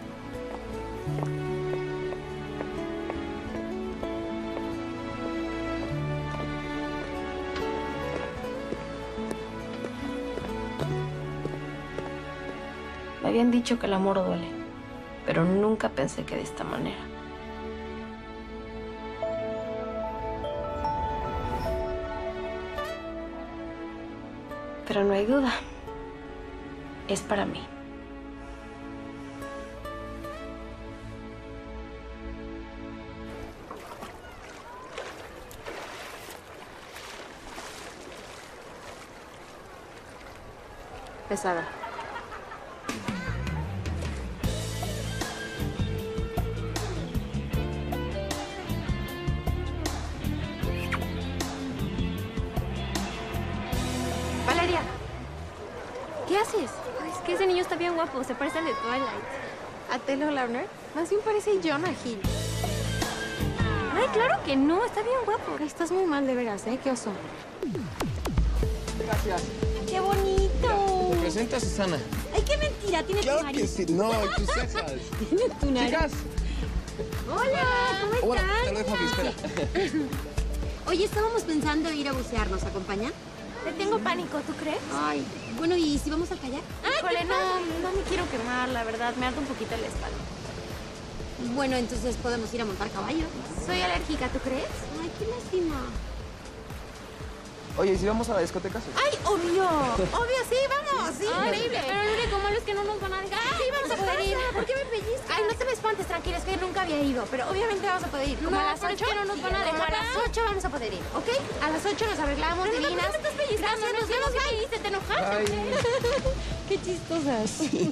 Me habían dicho que el amor duele, pero nunca pensé que de esta manera. Pero no hay duda. Es para mí. Pesada. Valeria, ¿qué haces? Ay, es que ese niño está bien guapo, se parece al de Twilight. ¿A Taylor Lautner? Más bien parece Jonah Hill. Ay, claro que no, está bien guapo. Ay, estás muy mal de veras, ¿eh? Qué oso. Gracias. ¡Qué bonito! Te presento a Susana. Ay, qué mentira, tiene tu Claro nariz. que sí. No, tus cejas. Tiene tu nariz. Chicas. Hola, ¿cómo están? Bueno, te lo dejo aquí, espera. Oye, estábamos pensando ir a bucear. ¿Nos acompañan? Le tengo pánico, ¿tú crees? Ay, bueno, ¿y si vamos a kayak? Híjole, no me quiero quemar, la verdad. Me arde un poquito la espalda. Bueno, entonces podemos ir a montar caballo. Soy alérgica, ¿tú crees? Ay, qué lástima. Oye, ¿y si vamos a la discoteca? ¡Ay, obvio! ¡Obvio, sí, vamos! ¡Sí, Ay, increíble! pero lo único malo es que no nos van a dejar. Sí, vamos a poder ir. ¿Por qué me pellizcas? Ay, no te me espantes, tranquila, es que nunca había ido. Pero obviamente vamos a poder ir. ¿Como No, a las 8? pero es que no nos van a Como a dejar. las 8 vamos a poder ir, ¿ok? A las 8 nos arreglamos, Pero divinas. ¿por qué me estás pellizcando? Gracias, No nos sé vemos, lo que bye. me hice, ¿te enojaste? Bye. Qué chistosas.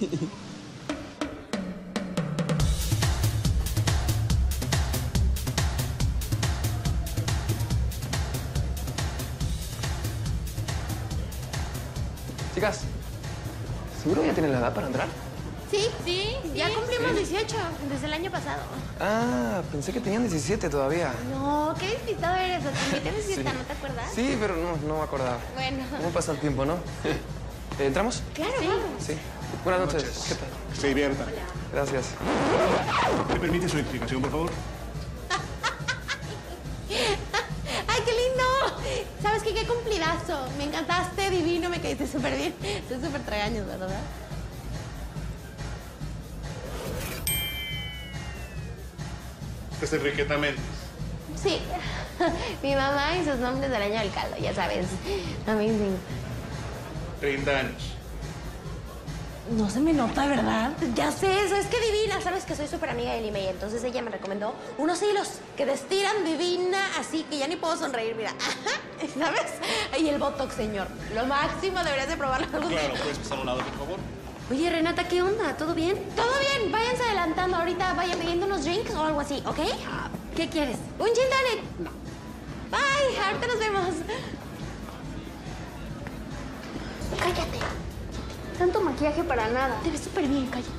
Chicas, ¿seguro ya tienen la edad para entrar? Sí, ya cumplimos Sí. 18 desde el año pasado. Ah, pensé que tenían 17 todavía. No, qué despistado eres. Te invité de fiesta, Sí. ¿no te acuerdas? Sí, pero no me acordaba. Bueno. ¿Cómo pasa el tiempo, no? ¿Entramos? Claro, vamos. Sí. Buenas noches. ¿Qué tal? Se divierta. Gracias. ¿Me permite su identificación, por favor? ¡Ay, qué lindo! ¿Sabes qué? ¡Qué cumplidazo! Me encantaste, divino, me caíste súper bien. Estoy súper tragaños, ¿verdad? Este es Enriqueta Méndez. Sí. Mi mamá y sus nombres del año del caldo, ya sabes. Amazing. 30 años. No se me nota, ¿verdad? Ya sé eso, es que divina. Sabes que soy súper amiga de Lima y entonces ella me recomendó unos hilos que destiran divina, así que ya ni puedo sonreír, mira. ¿Sabes? Y el Botox, señor. Lo máximo, deberías de probarlo algún día. Claro, ¿puedes pasar a un lado, por favor? Oye, Renata, ¿qué onda? ¿Todo bien? Todo bien, váyanse adelantando. Ahorita vayan pidiendo unos drinks o algo así, ¿ok? ¿Qué quieres? Un gin tonic. No. Bye, ahorita nos vemos. Cállate. Tanto maquillaje para nada. Te ves súper bien, cállate.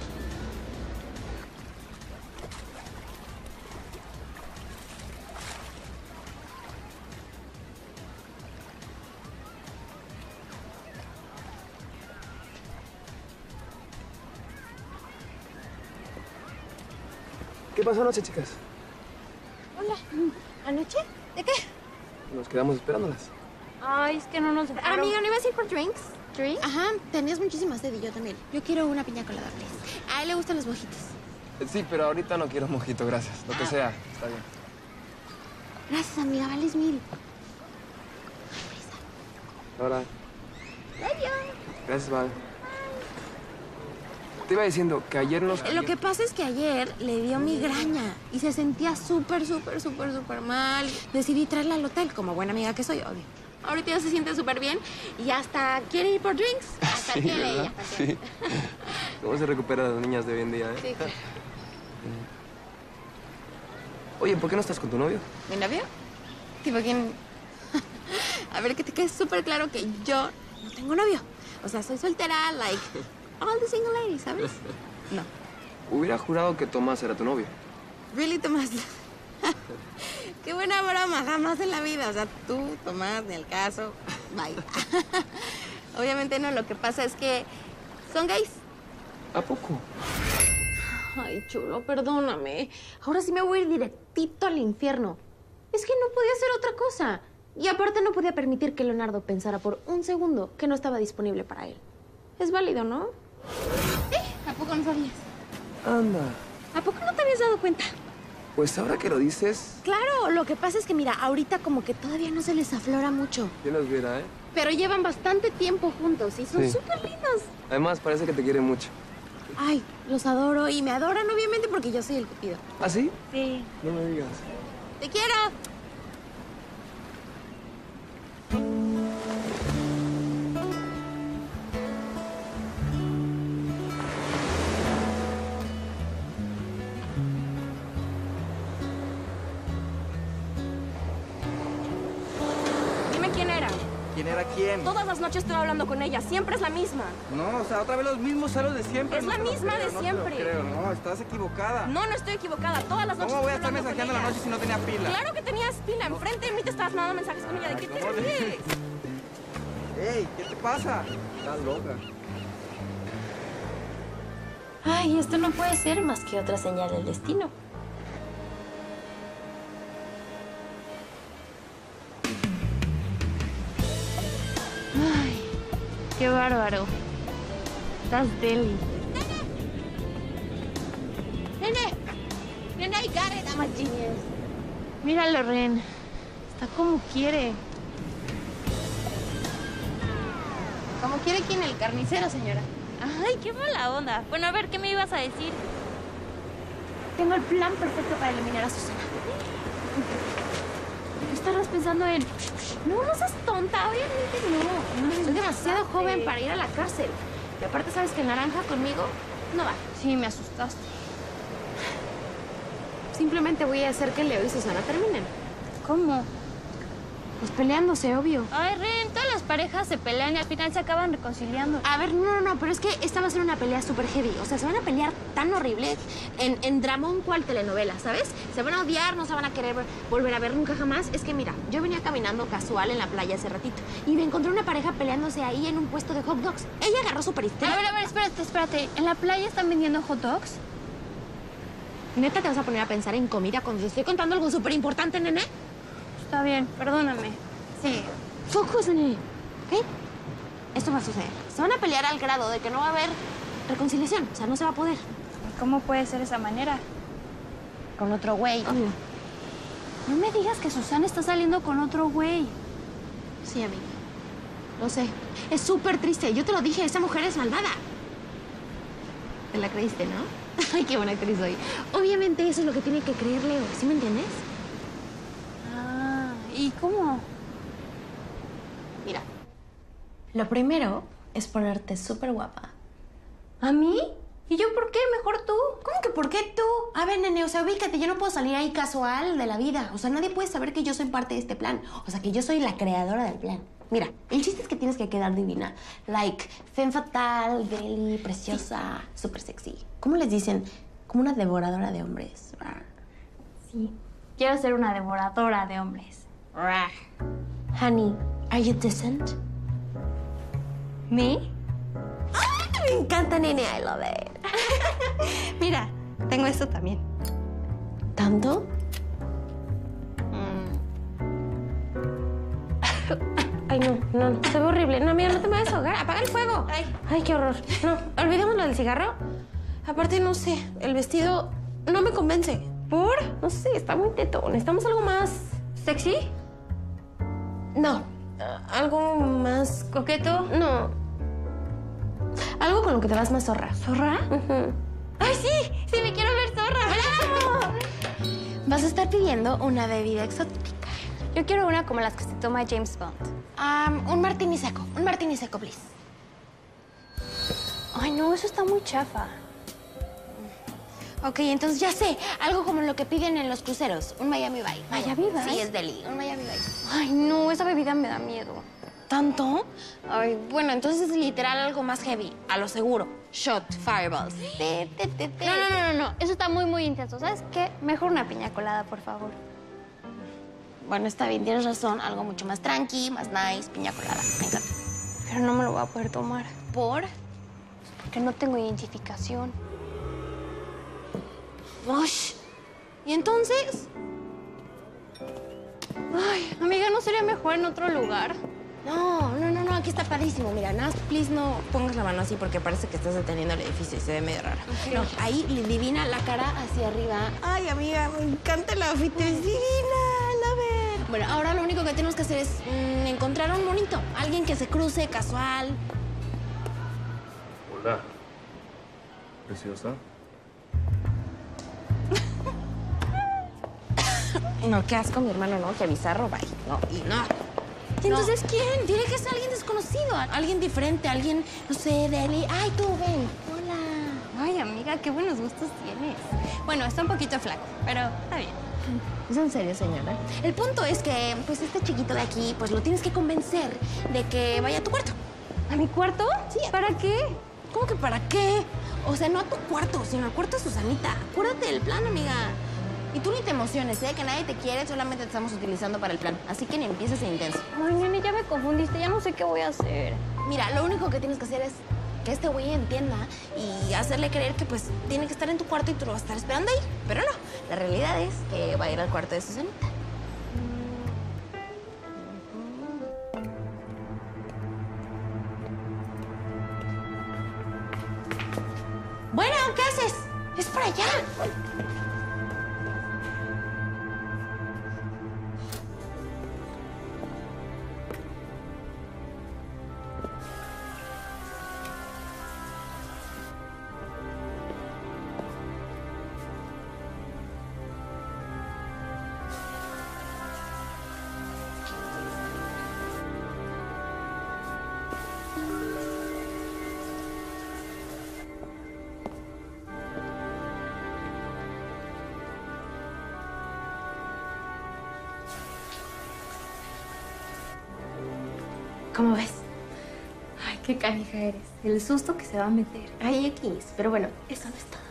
¿Qué pasó anoche, chicas? Hola. ¿Anoche? ¿De qué? Nos quedamos esperándolas. Ay, es que no nos dejaron. Amiga, ¿no ibas a ir por drinks? ¿Drinks? Ajá, tenías muchísima sed y yo también. Yo quiero una piña colada, please. A él le gustan los mojitos. Sí, pero ahorita no quiero mojito, gracias. Lo que sea, está bien. Gracias, amiga, vales mil. Ahora, Adiós. gracias, Val. Te iba diciendo que ayer nos... Lo que pasa es que ayer le dio migraña y se sentía súper mal. Decidí traerla al hotel, como buena amiga que soy, obvio. Ahorita ya se siente súper bien y hasta quiere ir por drinks. Hasta Sí, quiere ¿verdad? ella. Sí. ¿Cómo se recuperan las niñas de hoy en día, Sí, claro. Oye, ¿por qué no estás con tu novio? ¿Mi novio? Tipo, ¿quién? A ver, que te quede súper claro que yo no tengo novio. O sea, soy soltera, like all the single ladies, ¿sabes? No. Hubiera jurado que Tomás era tu novio. Really, Tomás. Qué buena broma, jamás en la vida. O sea, tú, Tomás, ni el caso. Bye. Obviamente no, lo que pasa es que son gays. ¿A poco? Ay, chulo, perdóname. Ahora sí me voy a ir directito al infierno. Es que no podía hacer otra cosa. Y aparte no podía permitir que Leonardo pensara por un segundo que no estaba disponible para él. Es válido, ¿no? ¿A poco no sabías? Anda. ¿A poco no te habías dado cuenta? Pues ahora que lo dices, Claro, lo que pasa es que, mira, ahorita como que todavía no se les aflora mucho. yo los viera, ¿eh? Pero llevan bastante tiempo juntos y son Sí. súper lindos. Además, parece que te quiere mucho. Ay, los adoro y me adoran obviamente porque yo soy el cupido. ¿Ah, sí? Sí. No me digas. ¡Te quiero! Dime quién era. ¿Quién era quién? Todas las noches estoy hablando con ella. Siempre es la misma. No, o sea, otra vez los mismos celos de siempre. Es la te lo misma de creo, siempre. No te lo creo, no, estás equivocada. No, no estoy equivocada. Todas las noches ¿Cómo voy a estoy estar hablando mensajeando con la ella. noche si no tenía pila? Claro que tenías pila. Enfrente de mí te estabas mandando mensajes con ella. ¿De qué te ¿cómo ríes? ¡Ey! ¿Qué te pasa? Estás loca. Ay, esto no puede ser más que otra señal del destino. Ay, qué bárbaro. Estás deli. ¡Nene! ¡Nene, I got it! I'm a genius. Míralo, Ren. Está como quiere. Como quiere quien, el carnicero, señora. Ay, qué mala onda. Bueno, a ver, ¿qué me ibas a decir? Tengo el plan perfecto para eliminar a Susana. Estarás pensando en... No, no seas tonta, obviamente no. Soy demasiado joven para ir a la cárcel. Y aparte, ¿sabes que el naranja conmigo no va? Sí, me asustaste. Simplemente voy a hacer que Leo y Susana terminen. ¿Cómo? Pues peleándose, obvio. Ay, Ren, todas las parejas se pelean y al final se acaban reconciliando. A ver, no, pero es que esta va a ser una pelea súper heavy. O sea, se van a pelear tan horrible en dramón cual telenovela, ¿sabes? Se van a odiar, no se van a querer volver a ver nunca jamás. Es que mira, yo venía caminando casual en la playa hace ratito y me encontré una pareja peleándose ahí en un puesto de hot dogs. Ella agarró súper histérica. A ver, espérate. ¿En la playa están vendiendo hot dogs? ¿Neta te vas a poner a pensar en comida cuando te estoy contando algo súper importante, nene? Está bien, perdóname. Sí. Focus, nene. ¿Ok? Esto va a suceder. Se van a pelear al grado de que no va a haber reconciliación. O sea, no se va a poder. ¿Cómo puede ser esa manera? Con otro güey. Obvio. No me digas que Susana está saliendo con otro güey. Sí, amiga. Lo sé. Es súper triste. Yo te lo dije, esa mujer es malvada. Te la creíste, ¿no? Ay, qué buena actriz soy. Obviamente eso es lo que tiene que creer Leo. ¿Sí me entiendes? Ah, ¿y cómo? Mira. Lo primero es ponerte súper guapa. ¿A mí? ¿Y yo por qué? Mejor tú. ¿Cómo que por qué tú? A ver, nene, o sea, ubícate, yo no puedo salir ahí casual de la vida. O sea, nadie puede saber que yo soy parte de este plan. O sea, que yo soy la creadora del plan. Mira, el chiste es que tienes que quedar divina. Like, femme fatale, deli, preciosa, súper sexy. ¿Cómo les dicen? Como una devoradora de hombres. Sí. Quiero ser una devoradora de hombres. Honey, are you decent? ¿Me? Me encanta, nene. I love it. Mira, tengo esto también. ¿Tanto? Ay, no. Se ve horrible. No, mira, no te me vayas a ahogar. Apaga el fuego. Ay, qué horror. No, olvidemos lo del cigarro. Aparte, no sé, el vestido no me convence. ¿Por? No sé, está muy teto. Necesitamos algo más... ¿Sexy? No, algo más... ¿Coqueto? No. Algo con lo que te vas más zorra. ¿Zorra? ¡Ay, sí! ¡Sí, me quiero ver zorra! ¡Bravo! Vas a estar pidiendo una bebida exótica. Yo quiero una como las que se toma James Bond. Un martini seco. Un martini seco, please. Ay, no, eso está muy chafa. Ok, entonces ya sé. Algo como lo que piden en los cruceros. Un Miami Vice. ¿Miami Vice? Sí, es deli. Un Miami Vice. Ay, no, esa bebida me da miedo. ¿Tanto? Ay, bueno, entonces es literal algo más heavy. A lo seguro. shot, fireballs. No. Eso está muy intenso. ¿Sabes qué? Mejor una piña colada, por favor. Bueno, está bien, tienes razón. Algo mucho más tranqui, más nice, piña colada. Me encanta. Pero no me lo voy a poder tomar. ¿Por? Porque no tengo identificación. Ush. ¿Y entonces? Ay, amiga, ¿no sería mejor en otro lugar? No, aquí está padrísimo. Mira, nada más, please, no pongas la mano así porque parece que estás deteniendo el edificio y se ve medio raro. Okay. No, ahí divina la cara hacia arriba. Ay, amiga, me encanta el outfit, es divina, la ver. Bueno, ahora lo único que tenemos que hacer es encontrar un monito. Alguien que se cruce, casual. Hola. Preciosa. No, qué asco, mi hermano, no, qué bizarro, bye. No, y no. ¿Y entonces quién? Dile que es alguien desconocido, alguien diferente, alguien, no sé, de él. Ay, tú, ven. Hola. Ay, amiga, qué buenos gustos tienes. Bueno, está un poquito flaco, pero está bien. ¿Es en serio, señora? El punto es que, pues, este chiquito de aquí, pues, lo tienes que convencer de que vaya a tu cuarto. ¿A mi cuarto? Sí. ¿Para qué? ¿Cómo que para qué? O sea, no a tu cuarto, sino al cuarto de Susanita. Acuérdate del plan, amiga. Y tú ni te emociones, ¿eh? Que nadie te quiere, solamente te estamos utilizando para el plan. Así que ni empieces en intenso. Ay, nene, ya me confundiste, ya no sé qué voy a hacer. Mira, lo único que tienes que hacer es que este güey entienda y hacerle creer que, pues, tiene que estar en tu cuarto y tú lo vas a estar esperando ahí. Pero no, la realidad es que va a ir al cuarto de Susanita. Bueno, ¿qué haces? ¡Es para allá! ¿Cómo ves? Ay, qué canija eres. El susto que se va a meter. Ay, X. Pero bueno, eso no es todo.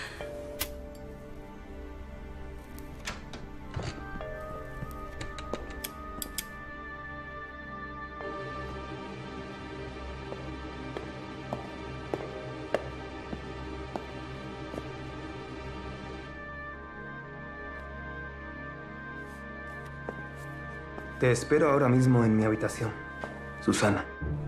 Te espero ahora mismo en mi habitación, Susana.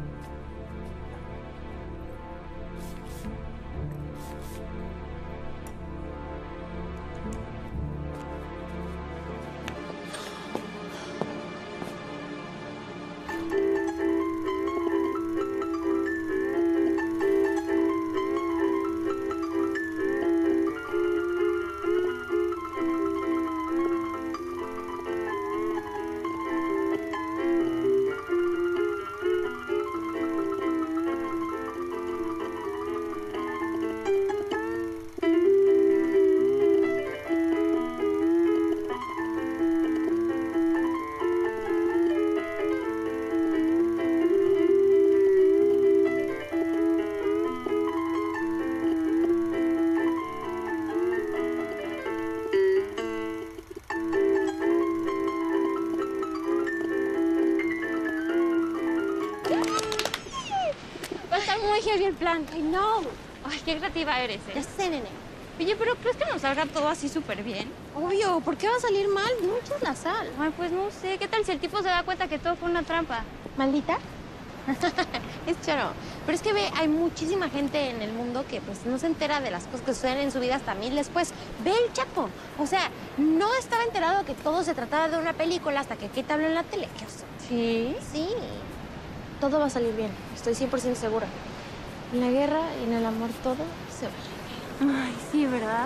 Muy heavy el plan. Ay, no. Ay, qué creativa eres, ¿eh? Ya sé, nene. Oye, pero ¿crees que nos salga todo así súper bien? Obvio, ¿por qué va a salir mal? No echas la sal. Ay, pues no sé. ¿Qué tal si el tipo se da cuenta que todo fue una trampa? ¿Maldita? Es choro. Pero es que ve, hay muchísima gente en el mundo que pues no se entera de las cosas que suceden en su vida hasta mil después. Ve el Chapo. O sea, no estaba enterado que todo se trataba de una película hasta que Kate habló en la tele. ¿Qué oso? ¿Sí? Sí. Todo va a salir bien. Estoy 100% segura. En la guerra y en el amor todo se va. Ay, sí, ¿verdad?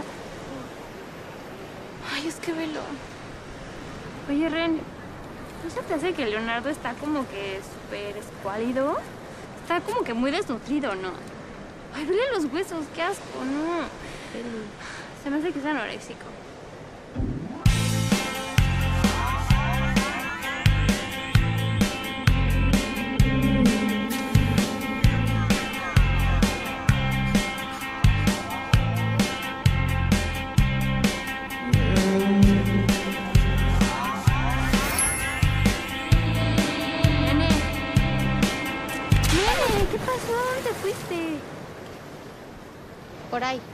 Ay, es que velo. Oye, Ren, ¿no se te hace que Leonardo está como que súper escuálido? Está como que muy desnutrido, ¿no? Ay, vele los huesos, qué asco, no. Se me hace que es anoréxico. por ahí.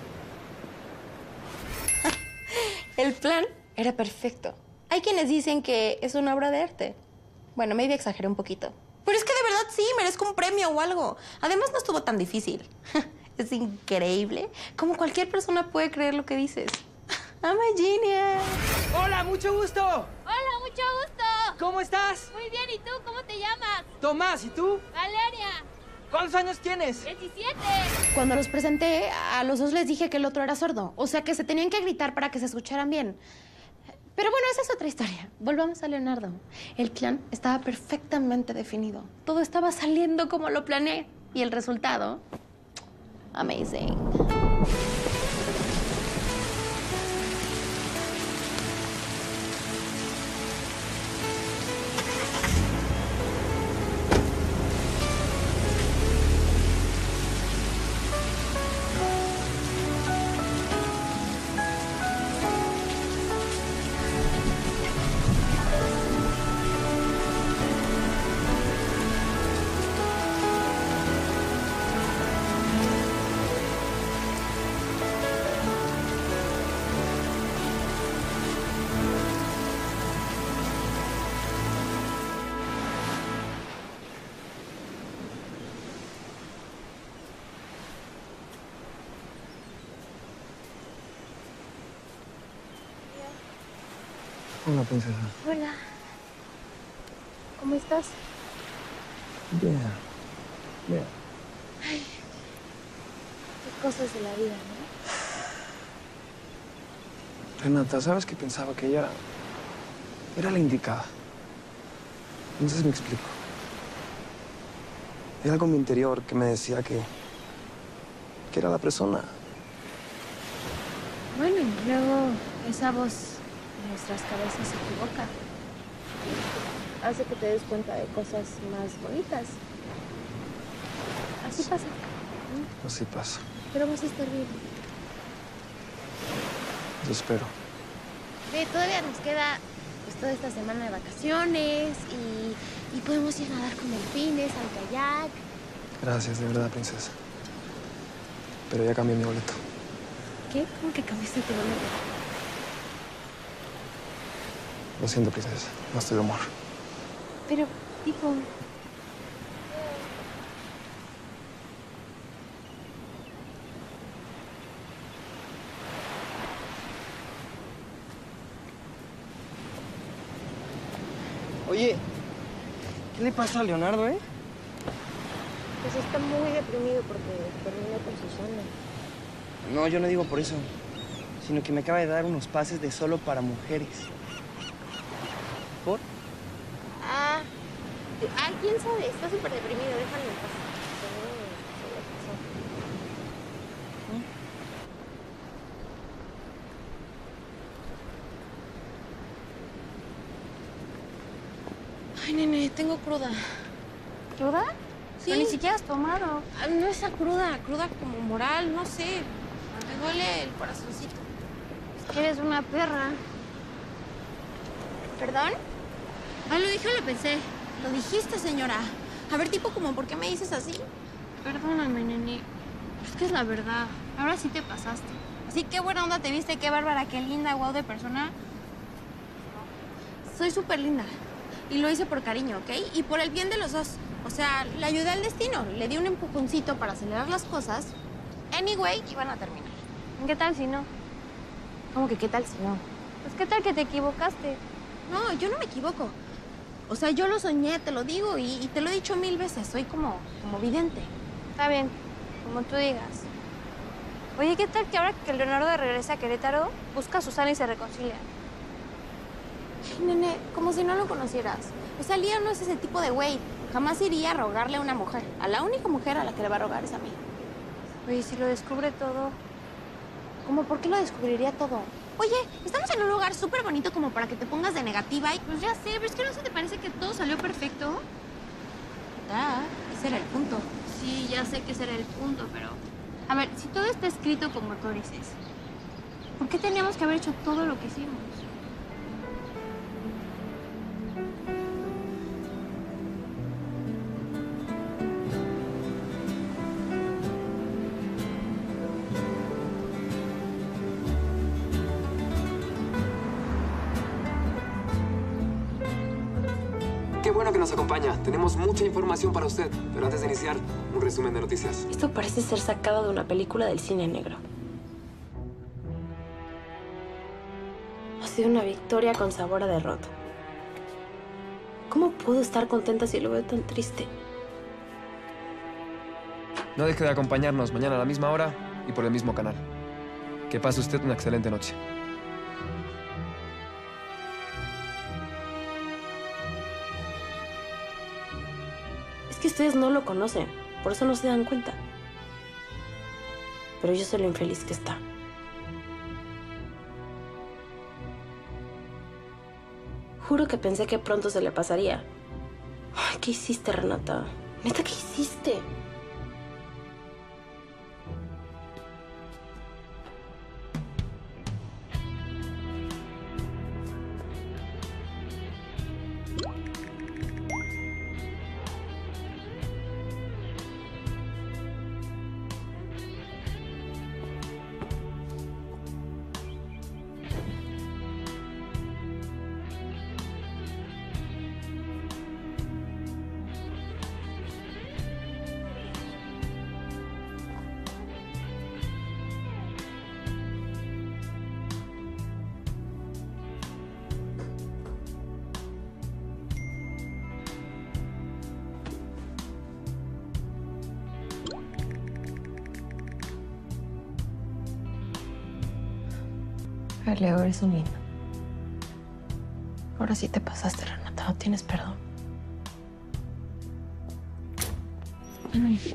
El plan era perfecto. Hay quienes dicen que es una obra de arte. Bueno, maybe exageré un poquito. Pero es que de verdad sí, merezco un premio o algo. Además, no estuvo tan difícil. Es increíble cómo cualquier persona puede creer lo que dices. I'm a genius. Hola, mucho gusto. Hola, mucho gusto. ¿Cómo estás? Muy bien, ¿y tú? ¿Cómo te llamas? Tomás, ¿y tú? Valeria. ¿Cuántos años tienes? 17. Cuando los presenté, a los dos les dije que el otro era sordo. O sea, que se tenían que gritar para que se escucharan bien. Pero bueno, esa es otra historia. Volvamos a Leonardo. El plan estaba perfectamente definido. Todo estaba saliendo como lo planeé. Y el resultado... amazing. Hola, princesa. Hola. ¿Cómo estás? Bien. Bien. Ay, qué cosas de la vida, ¿no? Renata, ¿sabes qué pensaba? Que ella era la indicada. Entonces me explico. Hay algo en mi interior que me decía que era la persona. Bueno, luego esa voz en nuestras cabezas se equivoca. Hace que te des cuenta de cosas más bonitas. Así pasa. Así pasa. Pero vas a estar bien. Yo espero. Ve, todavía nos queda pues toda esta semana de vacaciones y podemos ir a nadar con delfines, al kayak. Gracias, de verdad, princesa. Pero ya cambié mi boleto. ¿Qué? ¿Cómo que cambiaste tu boleto? Lo siento, princesa. No estoy de humor. Pero, tipo... Oye, ¿qué le pasa a Leonardo, Pues está muy deprimido porque terminó con Susana. No, yo no digo por eso, sino que me acaba de dar unos pases de solo para mujeres. ¿Por? ¿Quién sabe? Está súper deprimido, déjalo en paz. Ay, nene, tengo cruda. ¿Cruda? Sí. Pero ni siquiera has tomado. No es cruda como moral, no sé. Me duele el corazoncito. Es que eres una perra. ¿Perdón? Lo dije o lo pensé. Lo dijiste, señora. A ver, tipo, como, ¿por qué me dices así? Perdóname, nene. Es que es la verdad. Ahora sí te pasaste. Así, qué buena onda te viste, qué bárbara, qué linda, guau de persona. Soy súper linda. Y lo hice por cariño, ¿ok? Y por el bien de los dos. O sea, le ayudé al destino. Le di un empujoncito para acelerar las cosas. Anyway, iban a terminar. ¿Qué tal si no? ¿Cómo que qué tal si no? Pues qué tal que te equivocaste. No, yo no me equivoco. O sea, yo lo soñé, te lo digo, y te lo he dicho 1000 veces. Soy como vidente. Está bien, como tú digas. Oye, ¿qué tal que ahora que Leonardo regresa a Querétaro, busca a Susana y se reconcilian? Ay, nene, como si no lo conocieras. O sea, Lía no es ese tipo de güey. Jamás iría a rogarle a una mujer. A la única mujer a la que le va a rogar es a mí. Oye, si lo descubre todo... ¿Cómo? ¿Por qué lo descubriría todo? Oye, estamos en un lugar súper bonito como para que te pongas de negativa y... Pues ya sé, pero es que no se te parece que todo salió perfecto. Ese era el punto. Sí, ya sé que ese era el punto, pero... A ver, si todo está escrito como tú dices, ¿por qué teníamos que haber hecho todo lo que hicimos? bueno que nos acompaña. Tenemos mucha información para usted. Pero antes de iniciar, un resumen de noticias. Esto parece ser sacado de una película del cine negro. Ha sido una victoria con sabor a derrota. ¿Cómo puedo estar contenta si lo veo tan triste? No deje de acompañarnos mañana a la misma hora y por el mismo canal. Que pase usted una excelente noche. Es que ustedes no lo conocen, por eso no se dan cuenta. Pero yo sé lo infeliz que está. Juro que pensé que pronto se le pasaría. Ay, ¿qué hiciste, Renata? Neta, ¿qué hiciste? Ay, Leo, eres un lindo. Ahora sí te pasaste, Renata. No tienes perdón. ¿Qué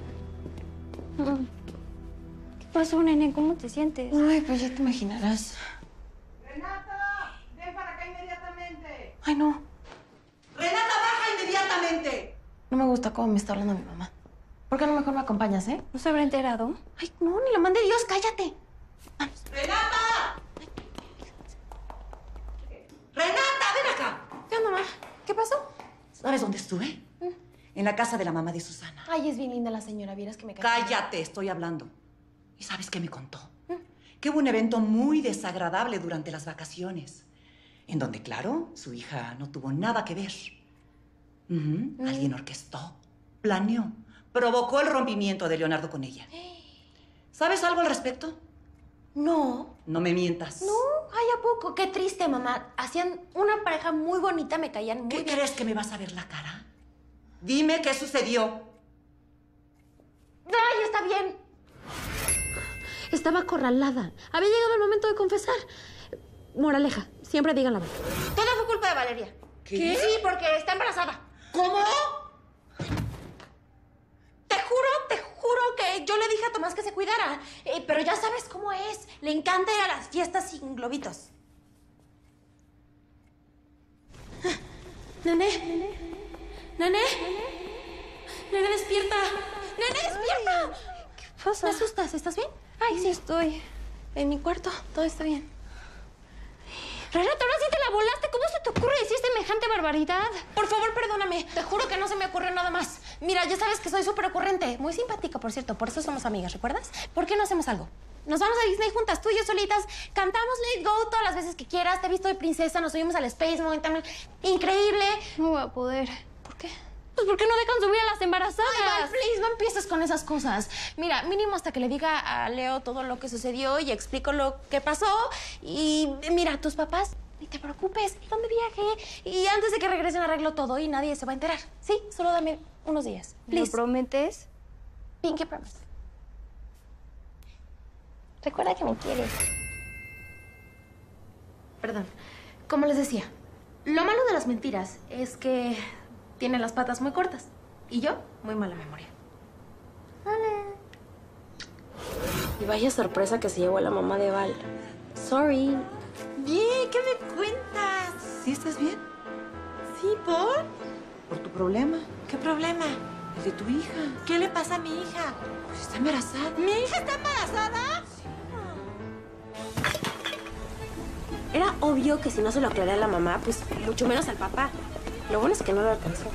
pasó, nene? ¿Cómo te sientes? Ay, pues ya te imaginarás. ¡Renata! ¡Ven para acá inmediatamente! Ay, no. ¡Renata, baja inmediatamente! No me gusta cómo me está hablando mi mamá. ¿Por qué no mejor me acompañas, eh? ¿No se habrá enterado? Ay, no, ni la mande Dios, cállate. ¡Renata! ¡Renata, ven acá! ¿Qué onda, mamá? ¿Qué pasó? ¿Sabes dónde estuve? En la casa de la mamá de Susana. Ay, es bien linda la señora. Vieras que me cae. Cállate, estoy hablando. ¿Y sabes qué me contó? Que hubo un evento muy desagradable durante las vacaciones, en donde, claro, su hija no tuvo nada que ver. Alguien orquestó, planeó, provocó el rompimiento de Leonardo con ella. ¿Sabes algo al respecto? No. No me mientas. No, ay, ¿a poco? Qué triste, mamá. Hacían una pareja muy bonita, me caían muy bien. ¿Qué crees que me vas a ver la cara? Dime qué sucedió. Ay, está bien. Estaba acorralada. Había llegado el momento de confesar. Moraleja, siempre digan la verdad. Todo fue culpa de Valeria. ¿Qué? Sí, porque está embarazada. ¿Cómo? Te juro que yo le dije a Tomás que se cuidara. Pero ya sabes cómo es. Le encanta ir a las fiestas sin globitos. Nene. Nene. Nene, despierta. Nene, despierta. ¿Qué pasa? ¿Me asustas? ¿Estás bien? Ay, sí estoy. En mi cuarto, todo está bien. Renata, ahora sí te la volaste. ¿Cómo se te ocurre decir semejante barbaridad? Por favor, perdóname. Te juro que no se me ocurrió nada más. Mira, ya sabes que soy súper ocurrente. Muy simpática, por cierto. Por eso somos amigas, ¿recuerdas? ¿Por qué no hacemos algo? Nos vamos a Disney juntas, tú y yo solitas. Cantamos Let It Go todas las veces que quieras. Te he visto de princesa, nos subimos al Space Mountain. Increíble. No voy a poder. ¿Por qué? Pues ¿por qué no dejan subir a las embarazadas? Ay, Val, please, no empieces con esas cosas. Mira, mínimo hasta que le diga a Leo todo lo que sucedió y explico lo que pasó. Y mira, tus papás, ni te preocupes, irán de viaje. Y antes de que regresen arreglo todo y nadie se va a enterar. Sí, solo dame unos días. ¿Me prometes? Pinky promise. Recuerda que me quieres. Perdón. Como les decía, lo malo de las mentiras es que tienen las patas muy cortas. Y yo, muy mala memoria. Hola. Y vaya sorpresa que se llevó a la mamá de Val. Sorry. Bien, ¿qué me cuentas? ¿Sí estás bien? ¿Sí, por? ¿Por tu problema? ¿Qué problema? El de tu hija. ¿Qué le pasa a mi hija? Pues está embarazada. ¿Mi hija está embarazada? Era obvio que si no se lo aclaré a la mamá, pues mucho menos al papá. Lo bueno es que no lo alcanzó.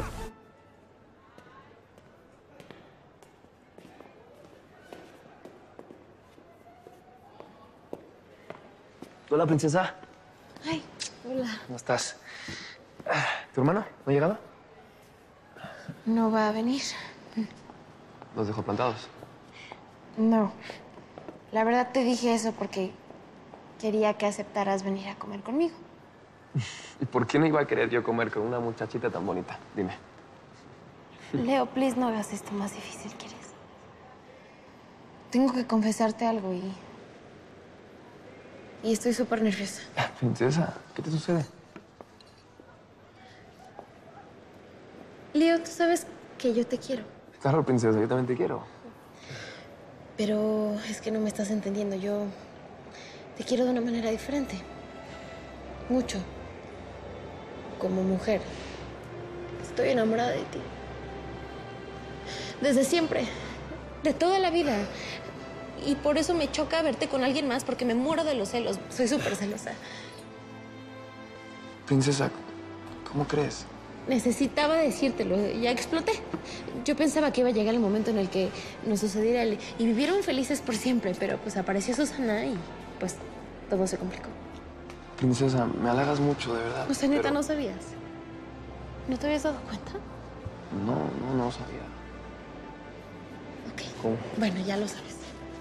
Hola, princesa. Ay, hola. ¿Cómo estás? ¿Tu hermano? ¿No ha llegado? no va a venir. ¿Los dejó plantados? No. La verdad te dije eso porque quería que aceptaras venir a comer conmigo. ¿Y por qué no iba a querer yo comer con una muchachita tan bonita? Dime. Leo, please, no hagas esto más difícil, ¿quieres? Tengo que confesarte algo y estoy súper nerviosa. Princesa, ¿qué te sucede? Leo, tú sabes que yo te quiero. Claro, princesa, yo también te quiero. Pero es que no me estás entendiendo. Yo te quiero de una manera diferente. Mucho. Como mujer. Estoy enamorada de ti. Desde siempre. De toda la vida. Y por eso me choca verte con alguien más, porque me muero de los celos. Soy súper celosa. Princesa, ¿cómo crees? Necesitaba decírtelo. Ya exploté. Yo pensaba que iba a llegar el momento en el que nos sucediera y vivieron felices por siempre, pero pues apareció Susana y pues todo se complicó. Princesa, me halagas mucho, de verdad. O sea, neta, pero- ¿no sabías? ¿No te habías dado cuenta? No sabía. Ok. ¿Cómo? Bueno, ya lo sabes.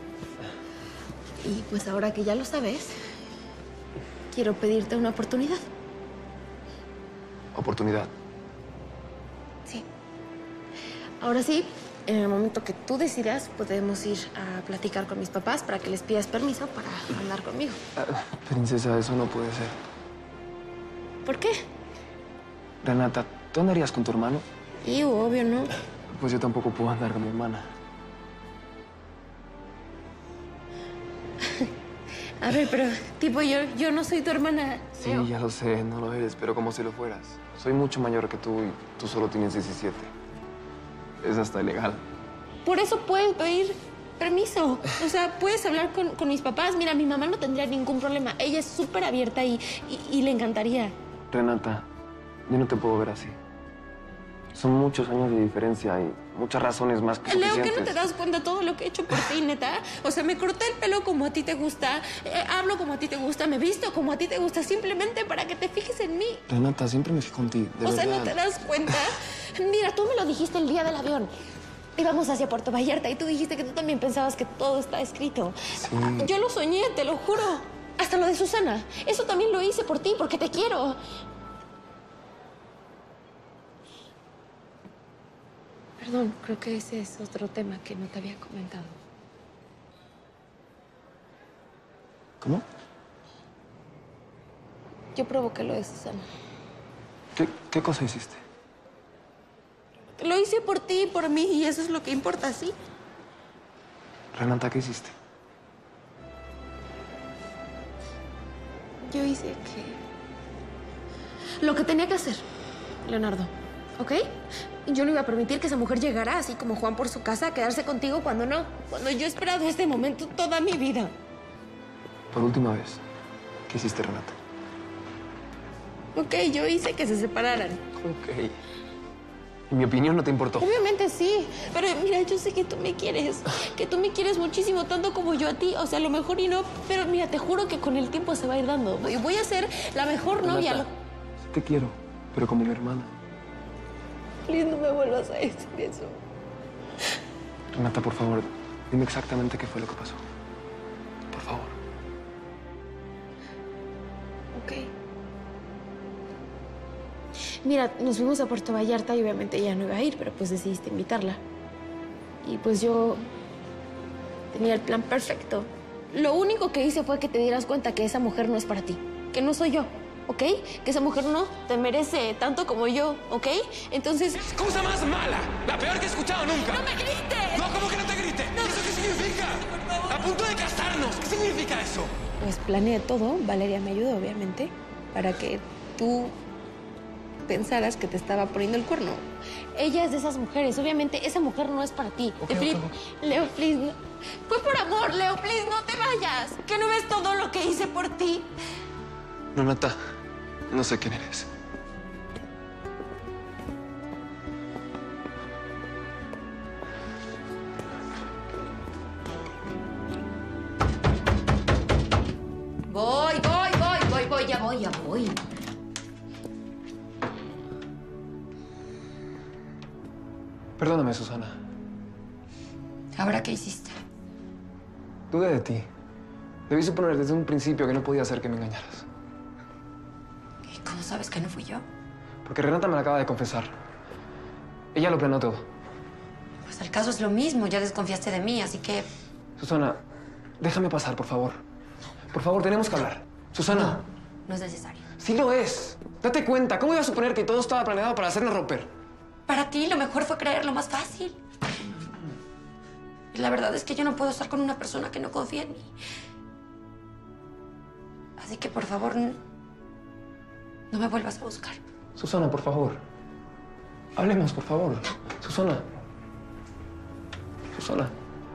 Y pues ahora que ya lo sabes, quiero pedirte una oportunidad. Oportunidad. Sí. Ahora sí, en el momento que tú decidas, podemos ir a platicar con mis papás para que les pidas permiso para andar conmigo. Princesa, eso no puede ser. ¿Por qué? Renata, ¿tú andarías con tu hermano? Y obvio, ¿no? Pues yo tampoco puedo andar con mi hermana. A ver, pero tipo, yo no soy tu hermana. Sí, ya lo sé, no lo eres, pero como si lo fueras. Soy mucho mayor que tú y tú solo tienes 17. Es hasta ilegal. Por eso puedes pedir permiso. O sea, puedes hablar con mis papás. Mira, mi mamá no tendría ningún problema. Ella es súper abierta y le encantaría. Renata, yo no te puedo ver así. Son muchos años de diferencia y muchas razones más que Leo, suficientes. ¿qué no te das cuenta de todo lo que he hecho por ti, neta? O sea, me corté el pelo como a ti te gusta, hablo como a ti te gusta, me visto como a ti te gusta, simplemente para que te fijes en mí. Renata, siempre me fijo en ti, de O verdad. sea, ¿no te das cuenta? Mira, tú me lo dijiste el día del avión. Íbamos hacia Puerto Vallarta y tú dijiste que tú también pensabas que todo está escrito. Sí. Yo lo soñé, te lo juro. Hasta lo de Susana. Eso también lo hice por ti, porque te quiero. Perdón, creo que ese es otro tema que no te había comentado. ¿Cómo? Yo provoqué lo de Susana. ¿Qué cosa hiciste? Lo hice por ti y por mí, y eso es lo que importa, ¿sí? Renata, ¿qué hiciste? Yo hice lo que tenía que hacer, Leonardo, ¿ok? Yo no iba a permitir que esa mujer llegara así como Juan por su casa a quedarse contigo cuando no. Cuando yo he esperado este momento toda mi vida. Por última vez, ¿qué hiciste, Renata? Ok, yo hice que se separaran. Ok. ¿Y mi opinión no te importó? Obviamente sí, pero mira, yo sé que tú me quieres muchísimo, tanto como yo a ti, o sea, a lo mejor y no, pero mira, te juro que con el tiempo se va a ir dando. Y voy a ser la mejor novia. Renata, sí te quiero, pero como mi hermana. Please, no me vuelvas a decir eso. Renata, por favor, dime exactamente qué fue lo que pasó. Por favor. Ok. Mira, nos fuimos a Puerto Vallarta y obviamente ella no iba a ir, pero pues decidiste invitarla. Y pues yo tenía el plan perfecto. Lo único que hice fue que te dieras cuenta que esa mujer no es para ti, que no soy yo, ¿ok? Que esa mujer no te merece tanto como yo, ¿ok? Entonces... ¡Excusa más mala! ¡La peor que he escuchado nunca! ¡No me grites! No, ¿cómo que no te grite? ¿Eso qué significa? ¡A punto de casarnos! ¿Qué significa eso? Pues planeé todo, Valeria me ayudó, obviamente, para que tú pensaras que te estaba poniendo el cuerno. Ella es de esas mujeres, obviamente esa mujer no es para ti. Leo, please, no. Fue por amor, Leo, please, no te vayas. ¿Que no ves todo lo que hice por ti? Renata, no sé quién eres. Ya voy. Perdóname, Susana. ¿Ahora qué hiciste? Dudé de ti. Debí suponer desde un principio que no podía hacer que me engañaras. ¿Y cómo sabes que no fui yo? Porque Renata me lo acaba de confesar. Ella lo planeó todo. Pues el caso es lo mismo. Ya desconfiaste de mí, así que... Susana, déjame pasar, por favor. Por favor, tenemos que hablar. Susana. No es necesario. Sí lo es. Date cuenta. ¿Cómo iba a suponer que todo estaba planeado para hacernos romper? Para ti lo mejor fue creer lo más fácil. Y la verdad es que yo no puedo estar con una persona que no confía en mí. Así que, por favor, no me vuelvas a buscar. Susana, por favor. Hablemos, por favor. Susana. Susana.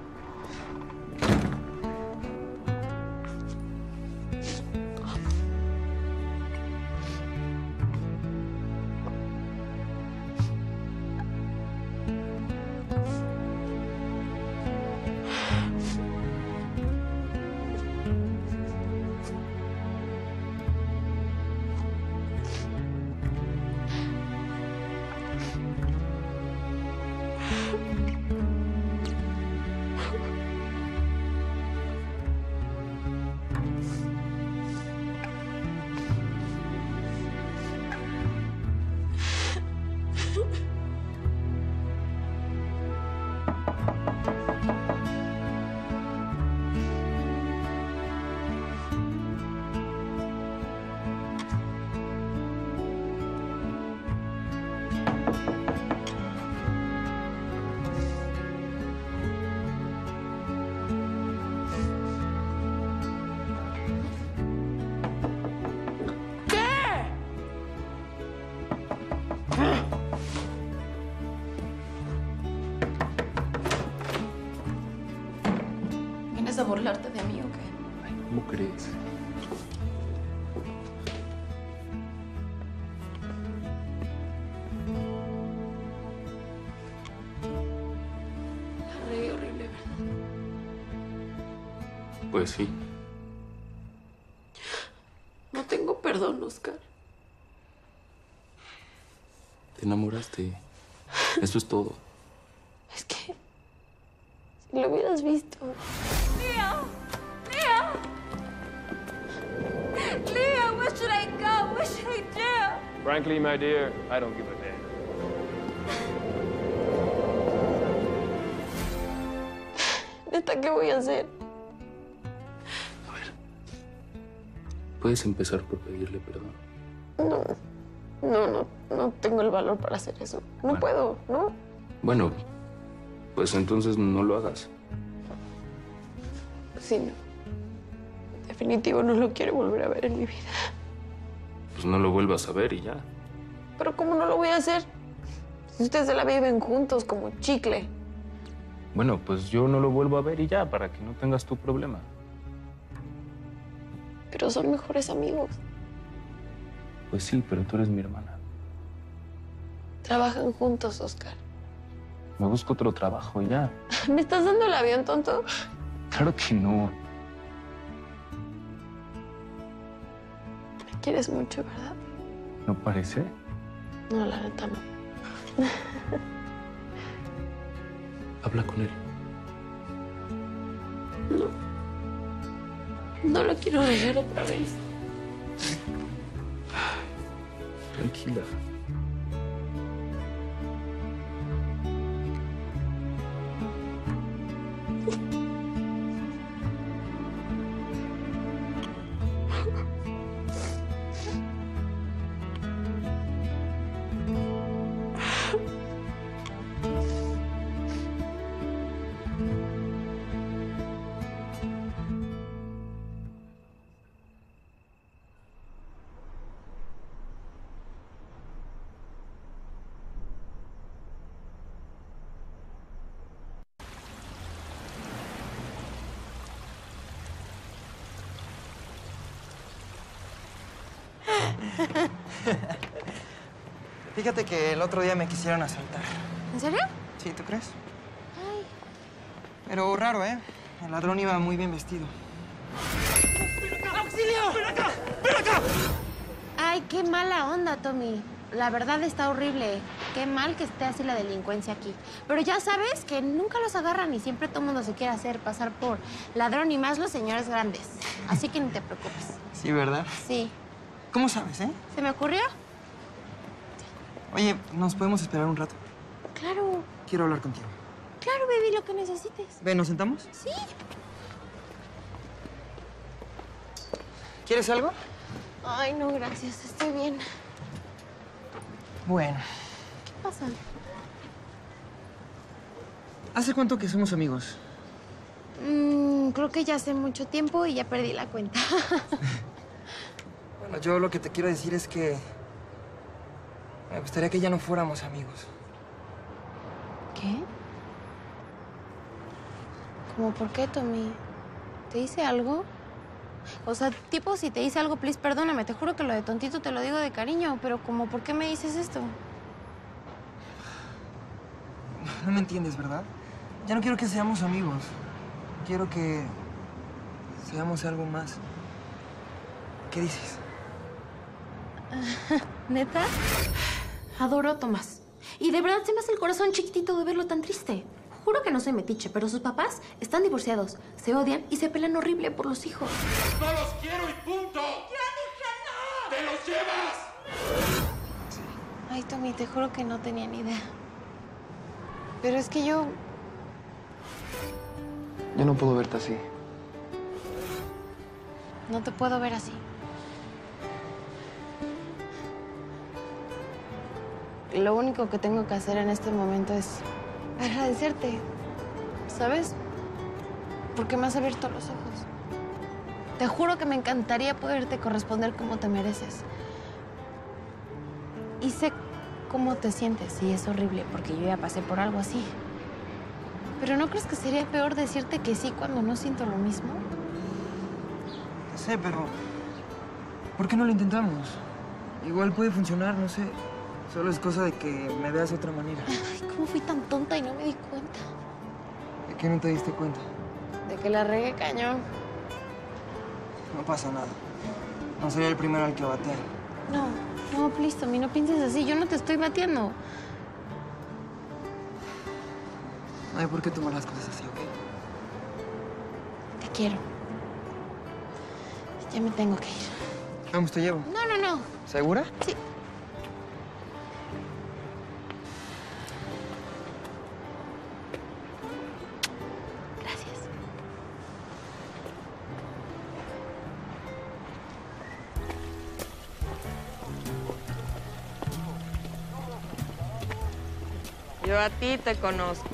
¿Vienes a burlarte de mí o qué? Ay, ¿cómo crees? La regué horrible, ¿verdad? Pues sí. No tengo perdón, Oscar. Te enamoraste. Eso es todo. Es que... si lo hubieras visto... Leo! Leo! Leo, where should I go? What should I do? Frankly, my dear, I don't give a damn. ¿Neta qué voy a hacer? Puedes empezar por pedirle perdón. No tengo el valor para hacer eso. No puedo, ¿no? Bueno, pues entonces no lo hagas. Sí, no. Definitivo no lo quiero volver a ver en mi vida. Pues no lo vuelvas a ver y ya. Pero ¿cómo no lo voy a hacer? Si ustedes se la viven juntos como chicle. Bueno, pues yo no lo vuelvo a ver y ya, para que no tengas tu problema. Pero son mejores amigos. Pues sí, pero tú eres mi hermana. Trabajan juntos, Oscar. Me busco otro trabajo y ya. ¿Me estás dando el avión, tonto? Claro que no. Me quieres mucho, ¿verdad? ¿No parece? No, la neta no. Habla con él. No lo quiero dejar otra vez. Tranquila. Fíjate que el otro día me quisieron asaltar. ¿En serio? ¿Sí, tú crees? Ay. Pero raro, ¿eh? El ladrón iba muy bien vestido. ¡Auxilio! ¡Ven acá! ¡Ven acá! Ay, qué mala onda, Tommy. La verdad está horrible. qué mal que esté así la delincuencia aquí. Pero ya sabes que nunca los agarran y siempre todo el mundo se quiere hacer pasar por ladrón y más los señores grandes. Así que ni te preocupes. Sí, ¿verdad? Sí. ¿Cómo sabes, eh? ¿Se me ocurrió? Oye, ¿nos podemos esperar un rato? Claro. Quiero hablar contigo. Claro, baby, lo que necesites. Ven, ¿nos sentamos? Sí. ¿Quieres algo? Ay, no, gracias. Estoy bien. Bueno. ¿Qué pasa? ¿Hace cuánto que somos amigos? Creo que ya hace mucho tiempo y ya perdí la cuenta. Bueno, yo lo que te quiero decir es que me gustaría que ya no fuéramos amigos. ¿Qué? ¿Cómo por qué, Tommy? ¿Te hice algo? O sea, tipo, si te hice algo, please, perdóname. Te juro que lo de tontito te lo digo de cariño, pero como, ¿por qué me dices esto? No me entiendes, ¿verdad? Ya no quiero que seamos amigos. Quiero que seamos algo más. ¿Qué dices? ¿Neta? Adoro a Tomás. Y de verdad se me hace el corazón chiquitito de verlo tan triste. Juro que no soy metiche, pero sus papás están divorciados, se odian y se pelean horrible por los hijos. ¡No los quiero y punto! ¡Ya dije no! ¡Te los llevas! Ay, Tommy, te juro que no tenía ni idea. Pero es que yo no puedo verte así. no te puedo ver así. Lo único que tengo que hacer en este momento es agradecerte, ¿sabes? Porque me has abierto los ojos. Te juro que me encantaría poderte corresponder como te mereces. Y sé cómo te sientes y es horrible porque yo ya pasé por algo así. Pero ¿no crees que sería peor decirte que sí cuando no siento lo mismo? No sé, pero ¿por qué no lo intentamos? Igual puede funcionar, no sé. Solo es cosa de que me veas de otra manera. Ay, ¿cómo fui tan tonta y no me di cuenta? ¿De qué no te diste cuenta? De que la regué cañón. No pasa nada. No sería el primero al que batear. No, please, Tommy, no pienses así. Yo no te estoy batiendo. No hay por qué tomar las cosas así, ¿ok? Te quiero. Ya me tengo que ir. Vamos, te llevo. No. ¿Segura? Sí. Gracias. Yo a ti te conozco.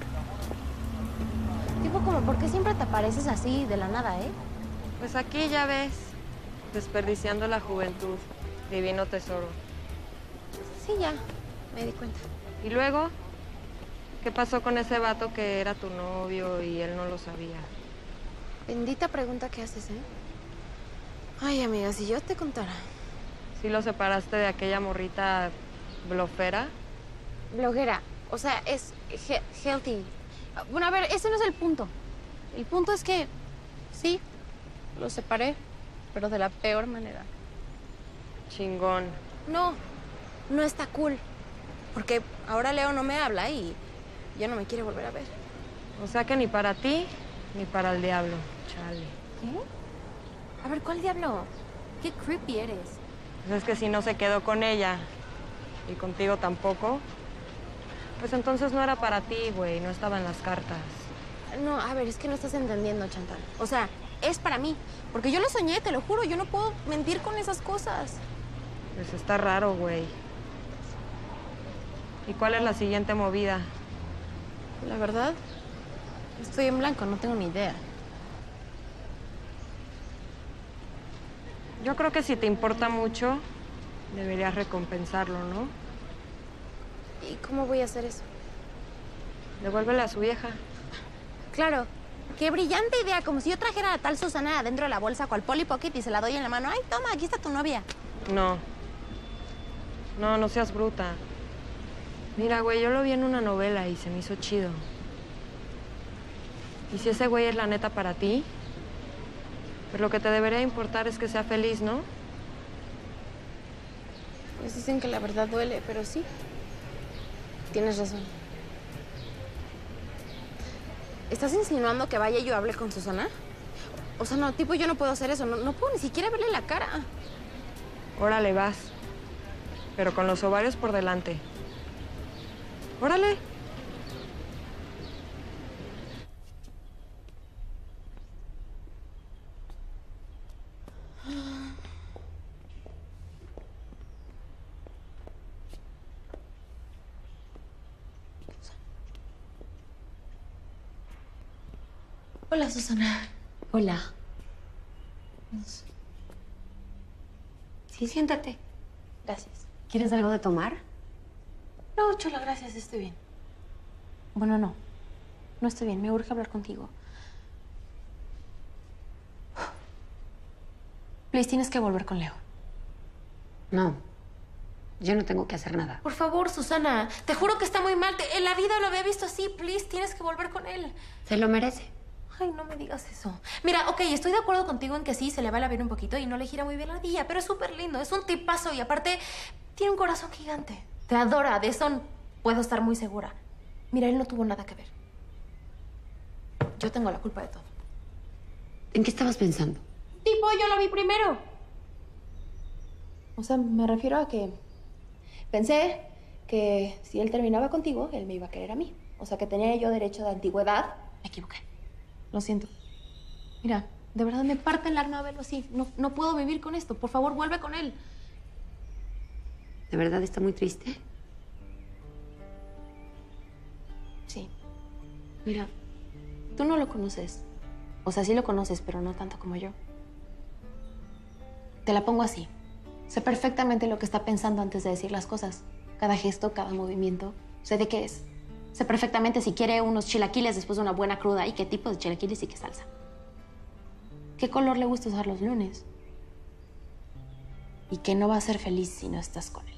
Tipo como, ¿por qué siempre te apareces así de la nada, eh? Pues aquí ya ves, desperdiciando la juventud, divino tesoro. Sí, ya, me di cuenta. ¿Y luego? ¿Qué pasó con ese vato que era tu novio y él no lo sabía? Bendita pregunta que haces, ¿eh? Ay, amiga, si yo te contara. ¿Sí lo separaste de aquella morrita blofera? Bloguera, o sea, es healthy. Bueno, a ver, ese no es el punto. El punto es que, sí, lo separé, pero de la peor manera. Chingón. No está cool. Porque ahora Leo no me habla y ya no me quiere volver a ver. O sea que ni para ti, ni para el diablo. Chale. ¿Qué? A ver, ¿cuál diablo? Qué creepy eres. Pues es que si no se quedó con ella y contigo tampoco, pues entonces no era para ti, güey. No estaba en las cartas. No, a ver, es que no estás entendiendo, Chantal. O sea, es para mí. Porque yo lo soñé, te lo juro. Yo no puedo mentir con esas cosas. Pues está raro, güey. ¿Y cuál es la siguiente movida? La verdad, estoy en blanco, no tengo ni idea. Yo creo que si te importa mucho, deberías recompensarlo, ¿no? ¿Y cómo voy a hacer eso? Devuélvele a su vieja. Claro. Qué brillante idea, como si yo trajera a tal Susana adentro de la bolsa cual Polly Pocket y se la doy en la mano. Ay, toma, aquí está tu novia. No seas bruta. Mira, güey, yo lo vi en una novela y se me hizo chido. Y si ese güey es la neta para ti, pues lo que te debería importar es que sea feliz, ¿no? Pues dicen que la verdad duele, pero sí. Tienes razón. ¿Estás insinuando que vaya y yo hable con Susana? O sea, no, tipo, yo no puedo hacer eso. No puedo ni siquiera verle la cara. Órale, vas. Pero con los ovarios por delante. Órale. Hola, Susana. Hola. Sí, siéntate. Gracias. ¿Quieres algo de tomar? No, Chola, gracias. Estoy bien. Bueno, no. No estoy bien. Me urge hablar contigo. Please, tienes que volver con Leo. No. Yo no tengo que hacer nada. Por favor, Susana. Te juro que está muy mal. En la vida lo había visto así. Please, tienes que volver con él. Se lo merece. Ay, no me digas eso. Mira, ok, estoy de acuerdo contigo en que sí, se le va la vida un poquito y no le gira muy bien la ardilla, pero es súper lindo, es un tipazo y aparte tiene un corazón gigante. Te adora, de eso puedo estar muy segura. Mira, él no tuvo nada que ver. Yo tengo la culpa de todo. ¿En qué estabas pensando? Tipo, yo lo vi primero. O sea, me refiero a que pensé que si él terminaba contigo, él me iba a querer a mí. O sea, que tenía yo derecho de antigüedad. Me equivoqué. Lo siento. Mira, de verdad me parte el alma verlo así. No puedo vivir con esto. Por favor, vuelve con él. ¿De verdad está muy triste? Sí. Mira, tú no lo conoces. O sea, sí lo conoces, pero no tanto como yo. Te la pongo así. Sé perfectamente lo que está pensando antes de decir las cosas. Cada gesto, cada movimiento. Sé de qué es. Sé perfectamente si quiere unos chilaquiles después de una buena cruda y qué tipo de chilaquiles y qué salsa. ¿Qué color le gusta usar los lunes? Y que no va a ser feliz si no estás con él.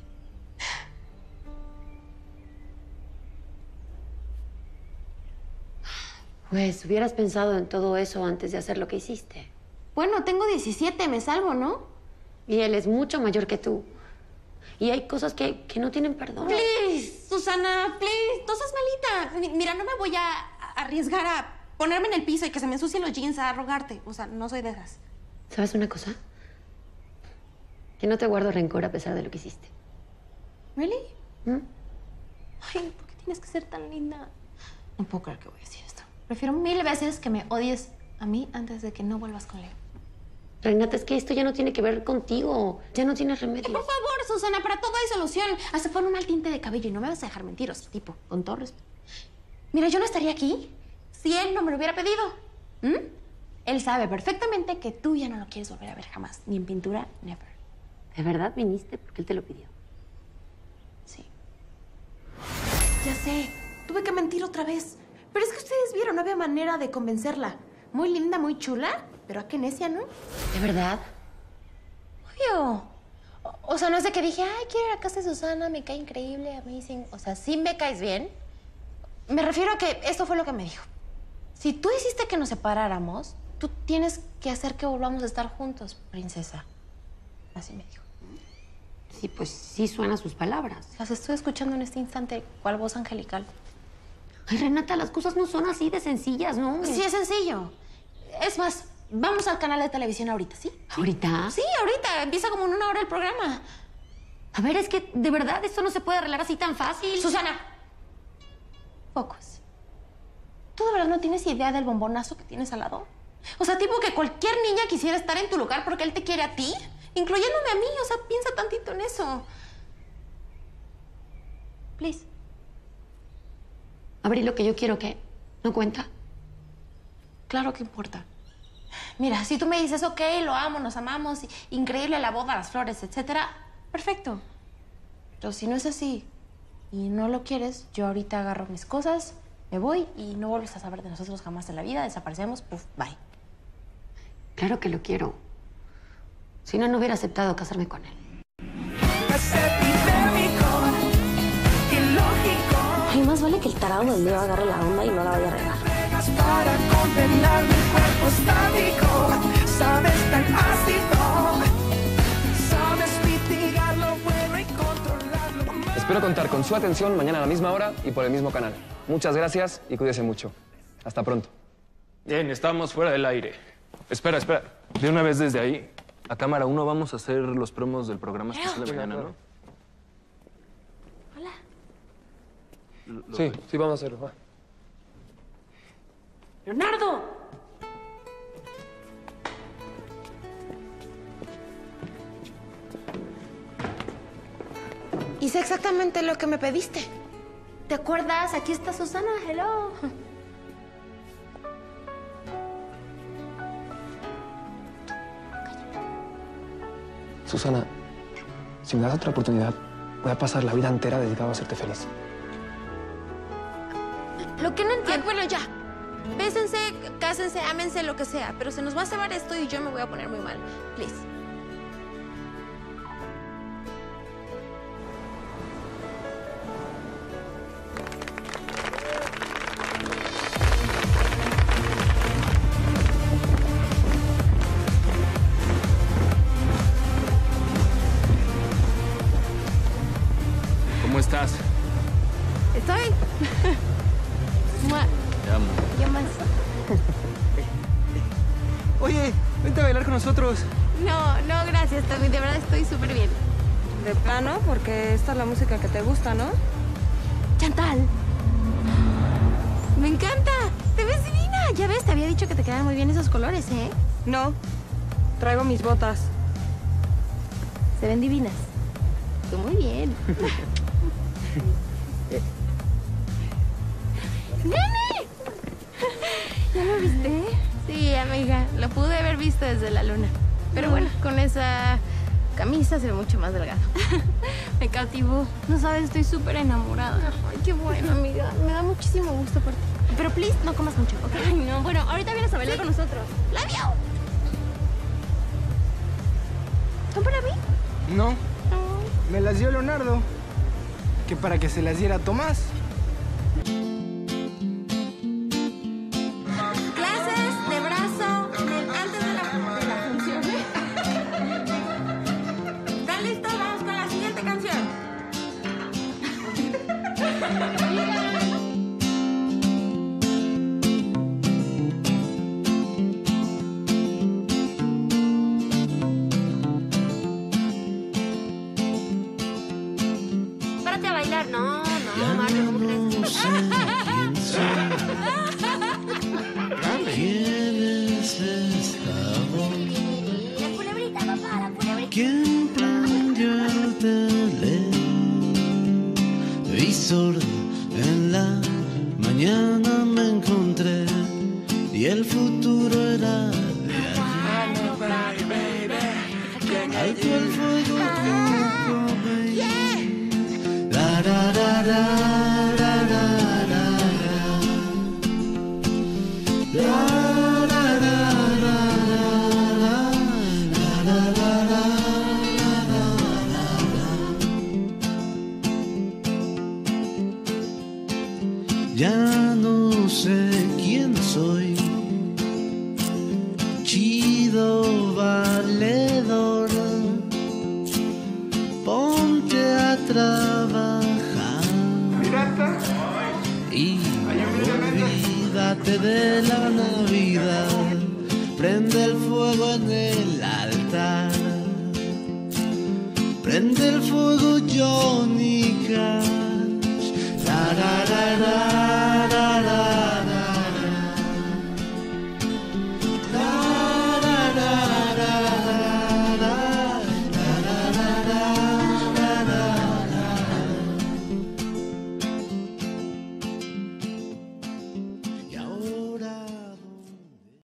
Pues hubieras pensado en todo eso antes de hacer lo que hiciste. Bueno, tengo 17, me salvo, ¿no? Y él es mucho mayor que tú. Y hay cosas que no tienen perdón. Please, Susana, please. No seas malita. Mira, no me voy a arriesgar a ponerme en el piso y que se me ensucien los jeans a rogarte. O sea, no soy de esas. ¿Sabes una cosa? Que no te guardo rencor a pesar de lo que hiciste. ¿Really? Ay, ¿por qué tienes que ser tan linda? No puedo creer que voy a decir esto. Prefiero 1000 veces que me odies a mí antes de que no vuelvas con Leo. Renata, es que esto ya no tiene que ver contigo. Ya no tienes remedio. Por favor, Susana, para todo hay solución. Hasta pon un mal tinte de cabello y no me vas a dejar mentir, o sea, tipo, con todo respeto. Mira, yo no estaría aquí si él no me lo hubiera pedido. Él sabe perfectamente que tú ya no lo quieres volver a ver jamás. Ni en pintura, never. ¿De verdad viniste porque él te lo pidió? Sí. Ya sé. Tuve que mentir otra vez. Pero es que ustedes vieron, no había manera de convencerla. Muy linda, muy chula, pero qué necia, ¿no? ¿De verdad? Obvio. O sea, no es de que dije, ay, quiero ir a casa de Susana, me cae increíble, amazing. O sea, sí me caes bien. Me refiero a que esto fue lo que me dijo. Si tú hiciste que nos separáramos, tú tienes que hacer que volvamos a estar juntos, princesa. Así me dijo. Sí, pues sí suenan sus palabras. Las estoy escuchando en este instante, cual voz angelical. Ay, Renata, las cosas no son así de sencillas, ¿no? Sí, es sencillo. Es más, vamos al canal de televisión ahorita, ¿sí? ¿Ahorita? Sí, ahorita. Empieza como en 1 hora el programa. A ver, es que de verdad esto no se puede arreglar así tan fácil. Susana. Focus. ¿Tú de verdad no tienes idea del bombonazo que tienes al lado? O sea, tipo que cualquier niña quisiera estar en tu lugar porque él te quiere a ti, incluyéndome a mí. O sea, piensa tantito en eso. Please. Abril, lo que yo quiero, ¿qué? ¿No cuenta? Claro que importa. Mira, si tú me dices, ok, lo amo, nos amamos, increíble la boda, las flores, etcétera, perfecto. Pero si no es así y no lo quieres, yo ahorita agarro mis cosas, me voy y no vuelves a saber de nosotros jamás en la vida, desaparecemos, puf, bye. Claro que lo quiero. Si no, no hubiera aceptado casarme con él. Ay, más vale que el tarado del Leo agarre la onda y no la vaya a regar. Para condenar mi cuerpo estático, sabes tan ácido, sabes mitigar lo bueno y controlarlo. Espero contar con su atención mañana a la misma hora y por el mismo canal. Muchas gracias y cuídese mucho. Hasta pronto. Bien, estamos fuera del aire. Espera. De una vez desde ahí, a cámara 1 vamos a hacer los promos del programa especial de mañana, ¿no? Sí, vamos a hacerlo. Va. ¡Leonardo! Hice exactamente lo que me pediste. ¿Te acuerdas? Aquí está Susana. Hello. Susana, si me das otra oportunidad, voy a pasar la vida entera dedicado a hacerte feliz. Lo que no entiendo... bueno, ya. Bésense, cásense, ámense, lo que sea. Pero se nos va a cebar esto y yo me voy a poner muy mal. Please. ¿Cómo estás? Estoy. Te amo. ¿Qué más? Oye, vente a bailar con nosotros. No, gracias, Tommy. De verdad estoy súper bien. De plano, porque esta es la música que te gusta, ¿no? Chantal. Me encanta. Te ves divina. Ya ves, te había dicho que te quedan muy bien esos colores, ¿eh? No. Traigo mis botas. Se ven divinas. Tú muy bien. ¡Nene! ¿Ya lo viste? Sí, amiga. Lo pude haber visto desde la luna. Pero bueno, con esa camisa se ve mucho más delgado. Me cautivó. No sabes, estoy súper enamorada. Ay, qué bueno, amiga. Me da muchísimo gusto por ti. Pero please, no comas mucho, ¿ok? Ay, no. Bueno, ahorita vienes a bailar con nosotros. ¡Labio! ¿Son para mí? No. Me las dio Leonardo. Que para que se las diera a Tomás. Clases de brazo antes de la función. ¿Están listos? Vamos con la siguiente canción. Párate a bailar. No, Mario, ¿cómo crees? ¿Quién es esta voz? La culebrita, papá, la culebrita. ¿Quién prendió el televisor? En la mañana me encontré y el futuro era de ayer. Alto el fuego, da, da, da, da, da, da, da. Ya no sé quién soy, chido valedor, ponte a trabajar y olvídate de la Navidad, prende el fuego en el altar, prende el fuego, Johnny Cash.